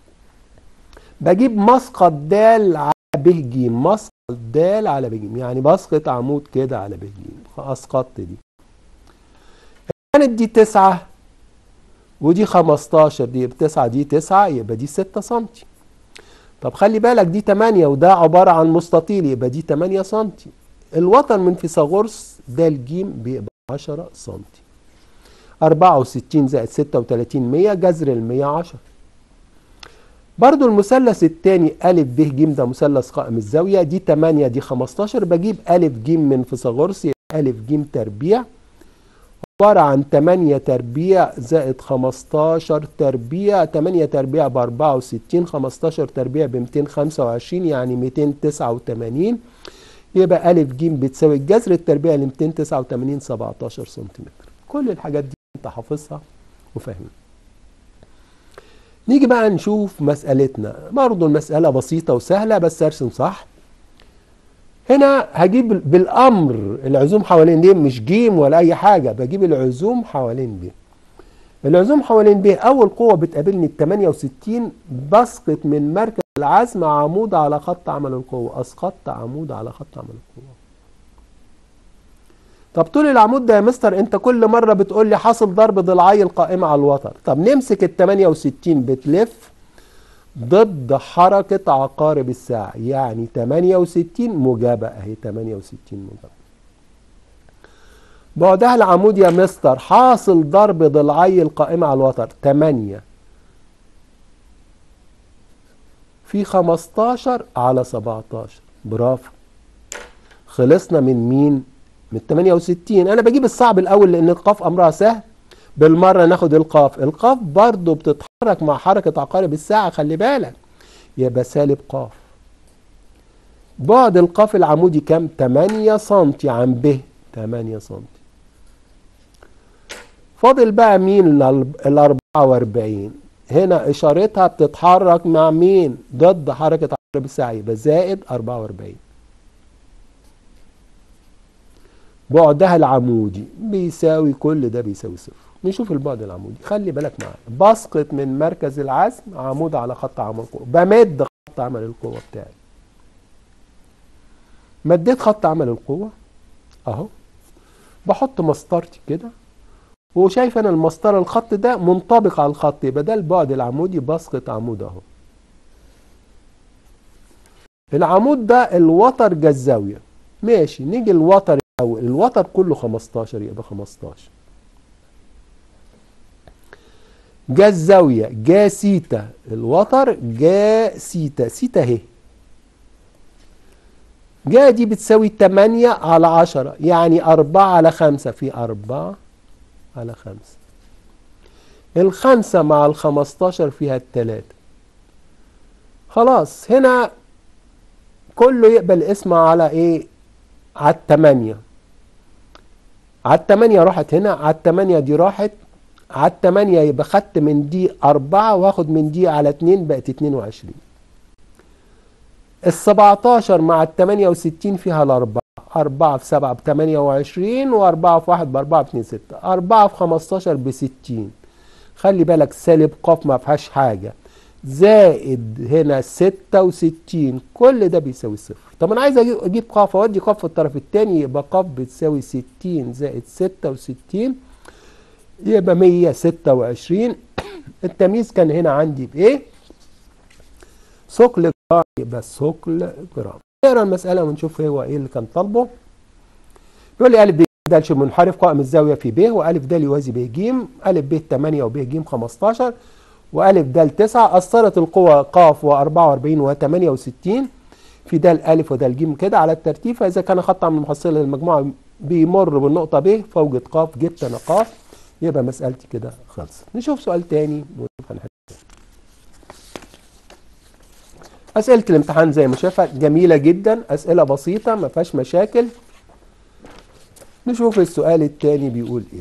بجيب مسقط د على ب ج، مسقط د على ب ج يعني بسقط عمود كده على ب ج، اسقطت دي. كانت دي 9 ودي 15 دي 9 دي 9 يبقى دي 6 سم. طب خلي بالك دي 8 وده عبارة عن مستطيل يبقى دي 8 سم. الوتر من فيثاغورس د ج بيبقى 10 سم. 64 زائد 36 100 جذر ال 100 10. برضو المثلث الثاني أ ب ج ده مثلث قائم الزاوية، دي 8 دي 15 بجيب أ ج من فيثاغورس يبقى أ ج تربيع عبارة عن 8 تربيع زائد 15 تربيع، 8 تربيع ب 64 15 تربيع ب 225 يعني 289. يبقى أ ج بتساوي الجذر التربيع ل 289 17 سنتيمتر. كل الحاجات دي انت حافظها وفاهمها. نيجي بقى نشوف مسألتنا. برضه المسألة بسيطة وسهلة بس ارسم صح. هنا هجيب بالأمر العزوم حوالين دي، مش ج ولا أي حاجة، بجيب العزوم حوالين دي. العزوم حوالين ب، أول قوة بتقابلني ال 68، بسقط من مركز العزم عمود على خط عمل القوة، أسقطت عمود على خط عمل القوة. طب طول العمود ده يا مستر أنت كل مرة بتقول لي حاصل ضرب ضلعي القائمة على الوتر. طب نمسك ال 68 بتلف ضد حركة عقارب الساعة، يعني 68 موجبة أهي، 68 موجبة. بعدها العمود يا مستر حاصل ضرب ضلعي القائمة على الوتر، 8 في 15 على 17. برافو. خلصنا من مين؟ من 68. أنا بجيب الصعب الأول لأن القاف أمرها سهل. بالمرة ناخد القاف. القاف برضو بتتحرك مع حركة عقارب الساعة، خلي بالك، يبقى سالب قاف. بعد القاف العمودي كام؟ 8 سنتي عن ب، 8 سنتي. فاضل بقى مين؟ ال 44. هنا إشارتها بتتحرك مع مين؟ ضد حركة عقارب الساعة، يبقى زائد 44. بعدها العمودي بيساوي، كل ده بيساوي صفر. نشوف البعد العمودي، خلي بالك معايا. بسقط من مركز العزم عمود على خط عمل القوة، بمد خط عمل القوة بتاعي. مديت خط عمل القوة اهو، بحط مسطرتي كده، وشايف انا المسطرة الخط ده منطبق على الخط، يبقى ده البعد العمودي. بسقط عمود اهو. العمود ده الوتر جا الزاوية، ماشي. نيجي الوتر الاول، الوتر كله 15، يبقى 15 جا الزاوية، جا سيتا. الوتر جا سيتا، سيتا اهي. جا دي بتساوي 8 على 10، يعني 4 على 5 في 4 على 5. الخمسة مع ال 15 فيها التلاتة. خلاص هنا كله يقبل اسمه على ايه؟ على التمانية. على التمانية راحت هنا، على التمانية دي راحت، على التمانية يبقى خدت من دي 4 واخد من دي على 2 بقت 22. ال 17 مع ال 68 فيها الأربعة، 4 في 7 ب 28، و4 في 1 ب 4 ب 2 6، 4 في 15 ب 60. خلي بالك سالب قاف ما فيهاش حاجة، زائد هنا 66، كل ده بيساوي صفر. طب انا عايز اجيب قاف، اودي قاف في الطرف الثاني، يبقى قاف بتساوي 60 زائد 66، يبقى 126. التمييز كان هنا عندي بايه؟ ثقل جرام، يبقى ثقل جرام. نقرا المساله ونشوف هو ايه اللي كان طالبه. بيقول لي ا ب د ش منحرف قائم الزاويه في ب، والف د يوازي ب ج، الف ب 8 وب ج 15 والف د 9. اثرت القوى ق و44 و68 في د الف ود ج كده على الترتيب، فاذا كان خط عمل المحصله للمجموعه بيمر بالنقطه ب فوجد ق، جبت انا ق، يبقى مسالتي كده خلصت. نشوف سؤال تاني ونشوف هنحل. اسئله الامتحان زي ما شايفها جميله جدا، اسئله بسيطه ما فيهاش مشاكل. نشوف السؤال التاني بيقول ايه.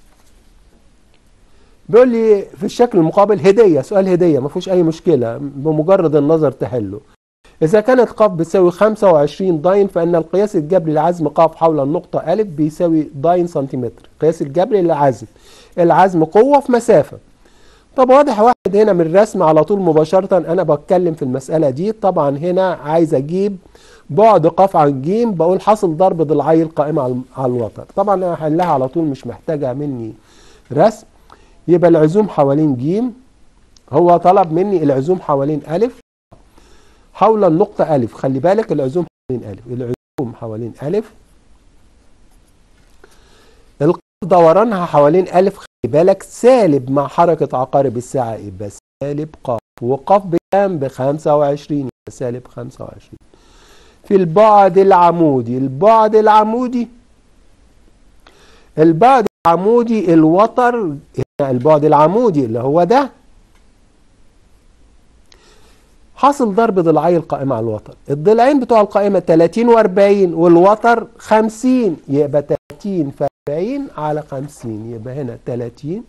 بيقول لي في الشكل المقابل هديه، سؤال هديه ما فيهوش اي مشكله، بمجرد النظر تحله. اذا كانت ق بتساوي 25 داين، فان القياس الجبري لعزم ق حول النقطه ا بيساوي داين سنتيمتر. القياس الجبري للعزم، العزم قوه في مسافه. طب واضح واحد هنا من الرسم على طول مباشره انا بتكلم في المساله دي. طبعا هنا عايز اجيب بعد ق عن ج، بقول حاصل ضرب ضلعي القائمه على الوتر. طبعا انا هحلها على طول مش محتاجه مني رسم. يبقى العزوم حوالين ج، هو طلب مني العزوم حوالين ا حول النقطة ا. خلي بالك العزوم حوالين ا، العزوم حوالين ا، القاف دورانها حوالين ا، خلي بالك سالب مع حركة عقارب الساعة، يبقى سالب ق، وقاف بكام؟ ب 25، يبقى سالب 25. في البعد العمودي، البعد العمودي الوتر هنا، البعد العمودي اللي هو ده حاصل ضرب ضلعي القائمة على الوتر. الضلعين بتوع القائمة 30 و40 والوتر 50، يبقى 30 في 40 على 50، يبقى هنا 30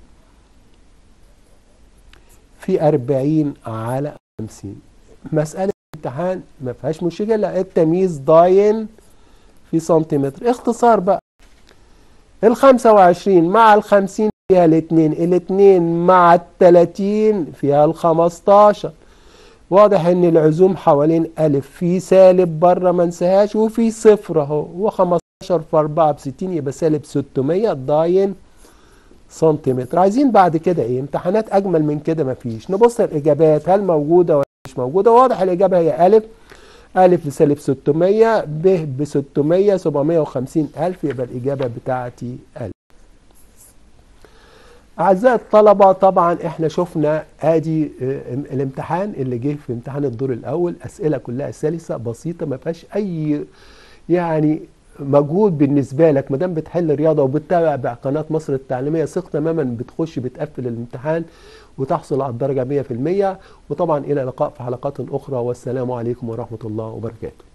في 40 على 50. مسألة امتحان ما فيهاش مشكلة، التمييز داين في سنتيمتر. اختصار بقى، ال 25 مع ال 50 فيها الاتنين مع ال30 فيها ال15. واضح ان العزوم حوالين ألف، في سالب بره ما انساهاش، وفي صفر اهو، و15 في 4 ب60 يبقى سالب 600 داين سنتيمتر. عايزين بعد كده ايه؟ امتحانات اجمل من كده مفيش. نبص الاجابات هل موجوده ولا مش موجوده. واضح الاجابه هي الف. الف بسالب 600، ب ب 600، 750 الف، يبقى الاجابه بتاعتي الف. اعزائي الطلبه، طبعا احنا شفنا ادي الامتحان اللي جه في امتحان الدور الاول. اسئله كلها سلسه بسيطه ما فيهاش اي يعني مجهود بالنسبه لك. ما دام بتحل رياضه وبتتابع قناه مصر التعليميه، ثق تماما بتخش بتقفل الامتحان وتحصل على الدرجه 100%. وطبعا الى اللقاء في حلقات اخرى، والسلام عليكم ورحمه الله وبركاته.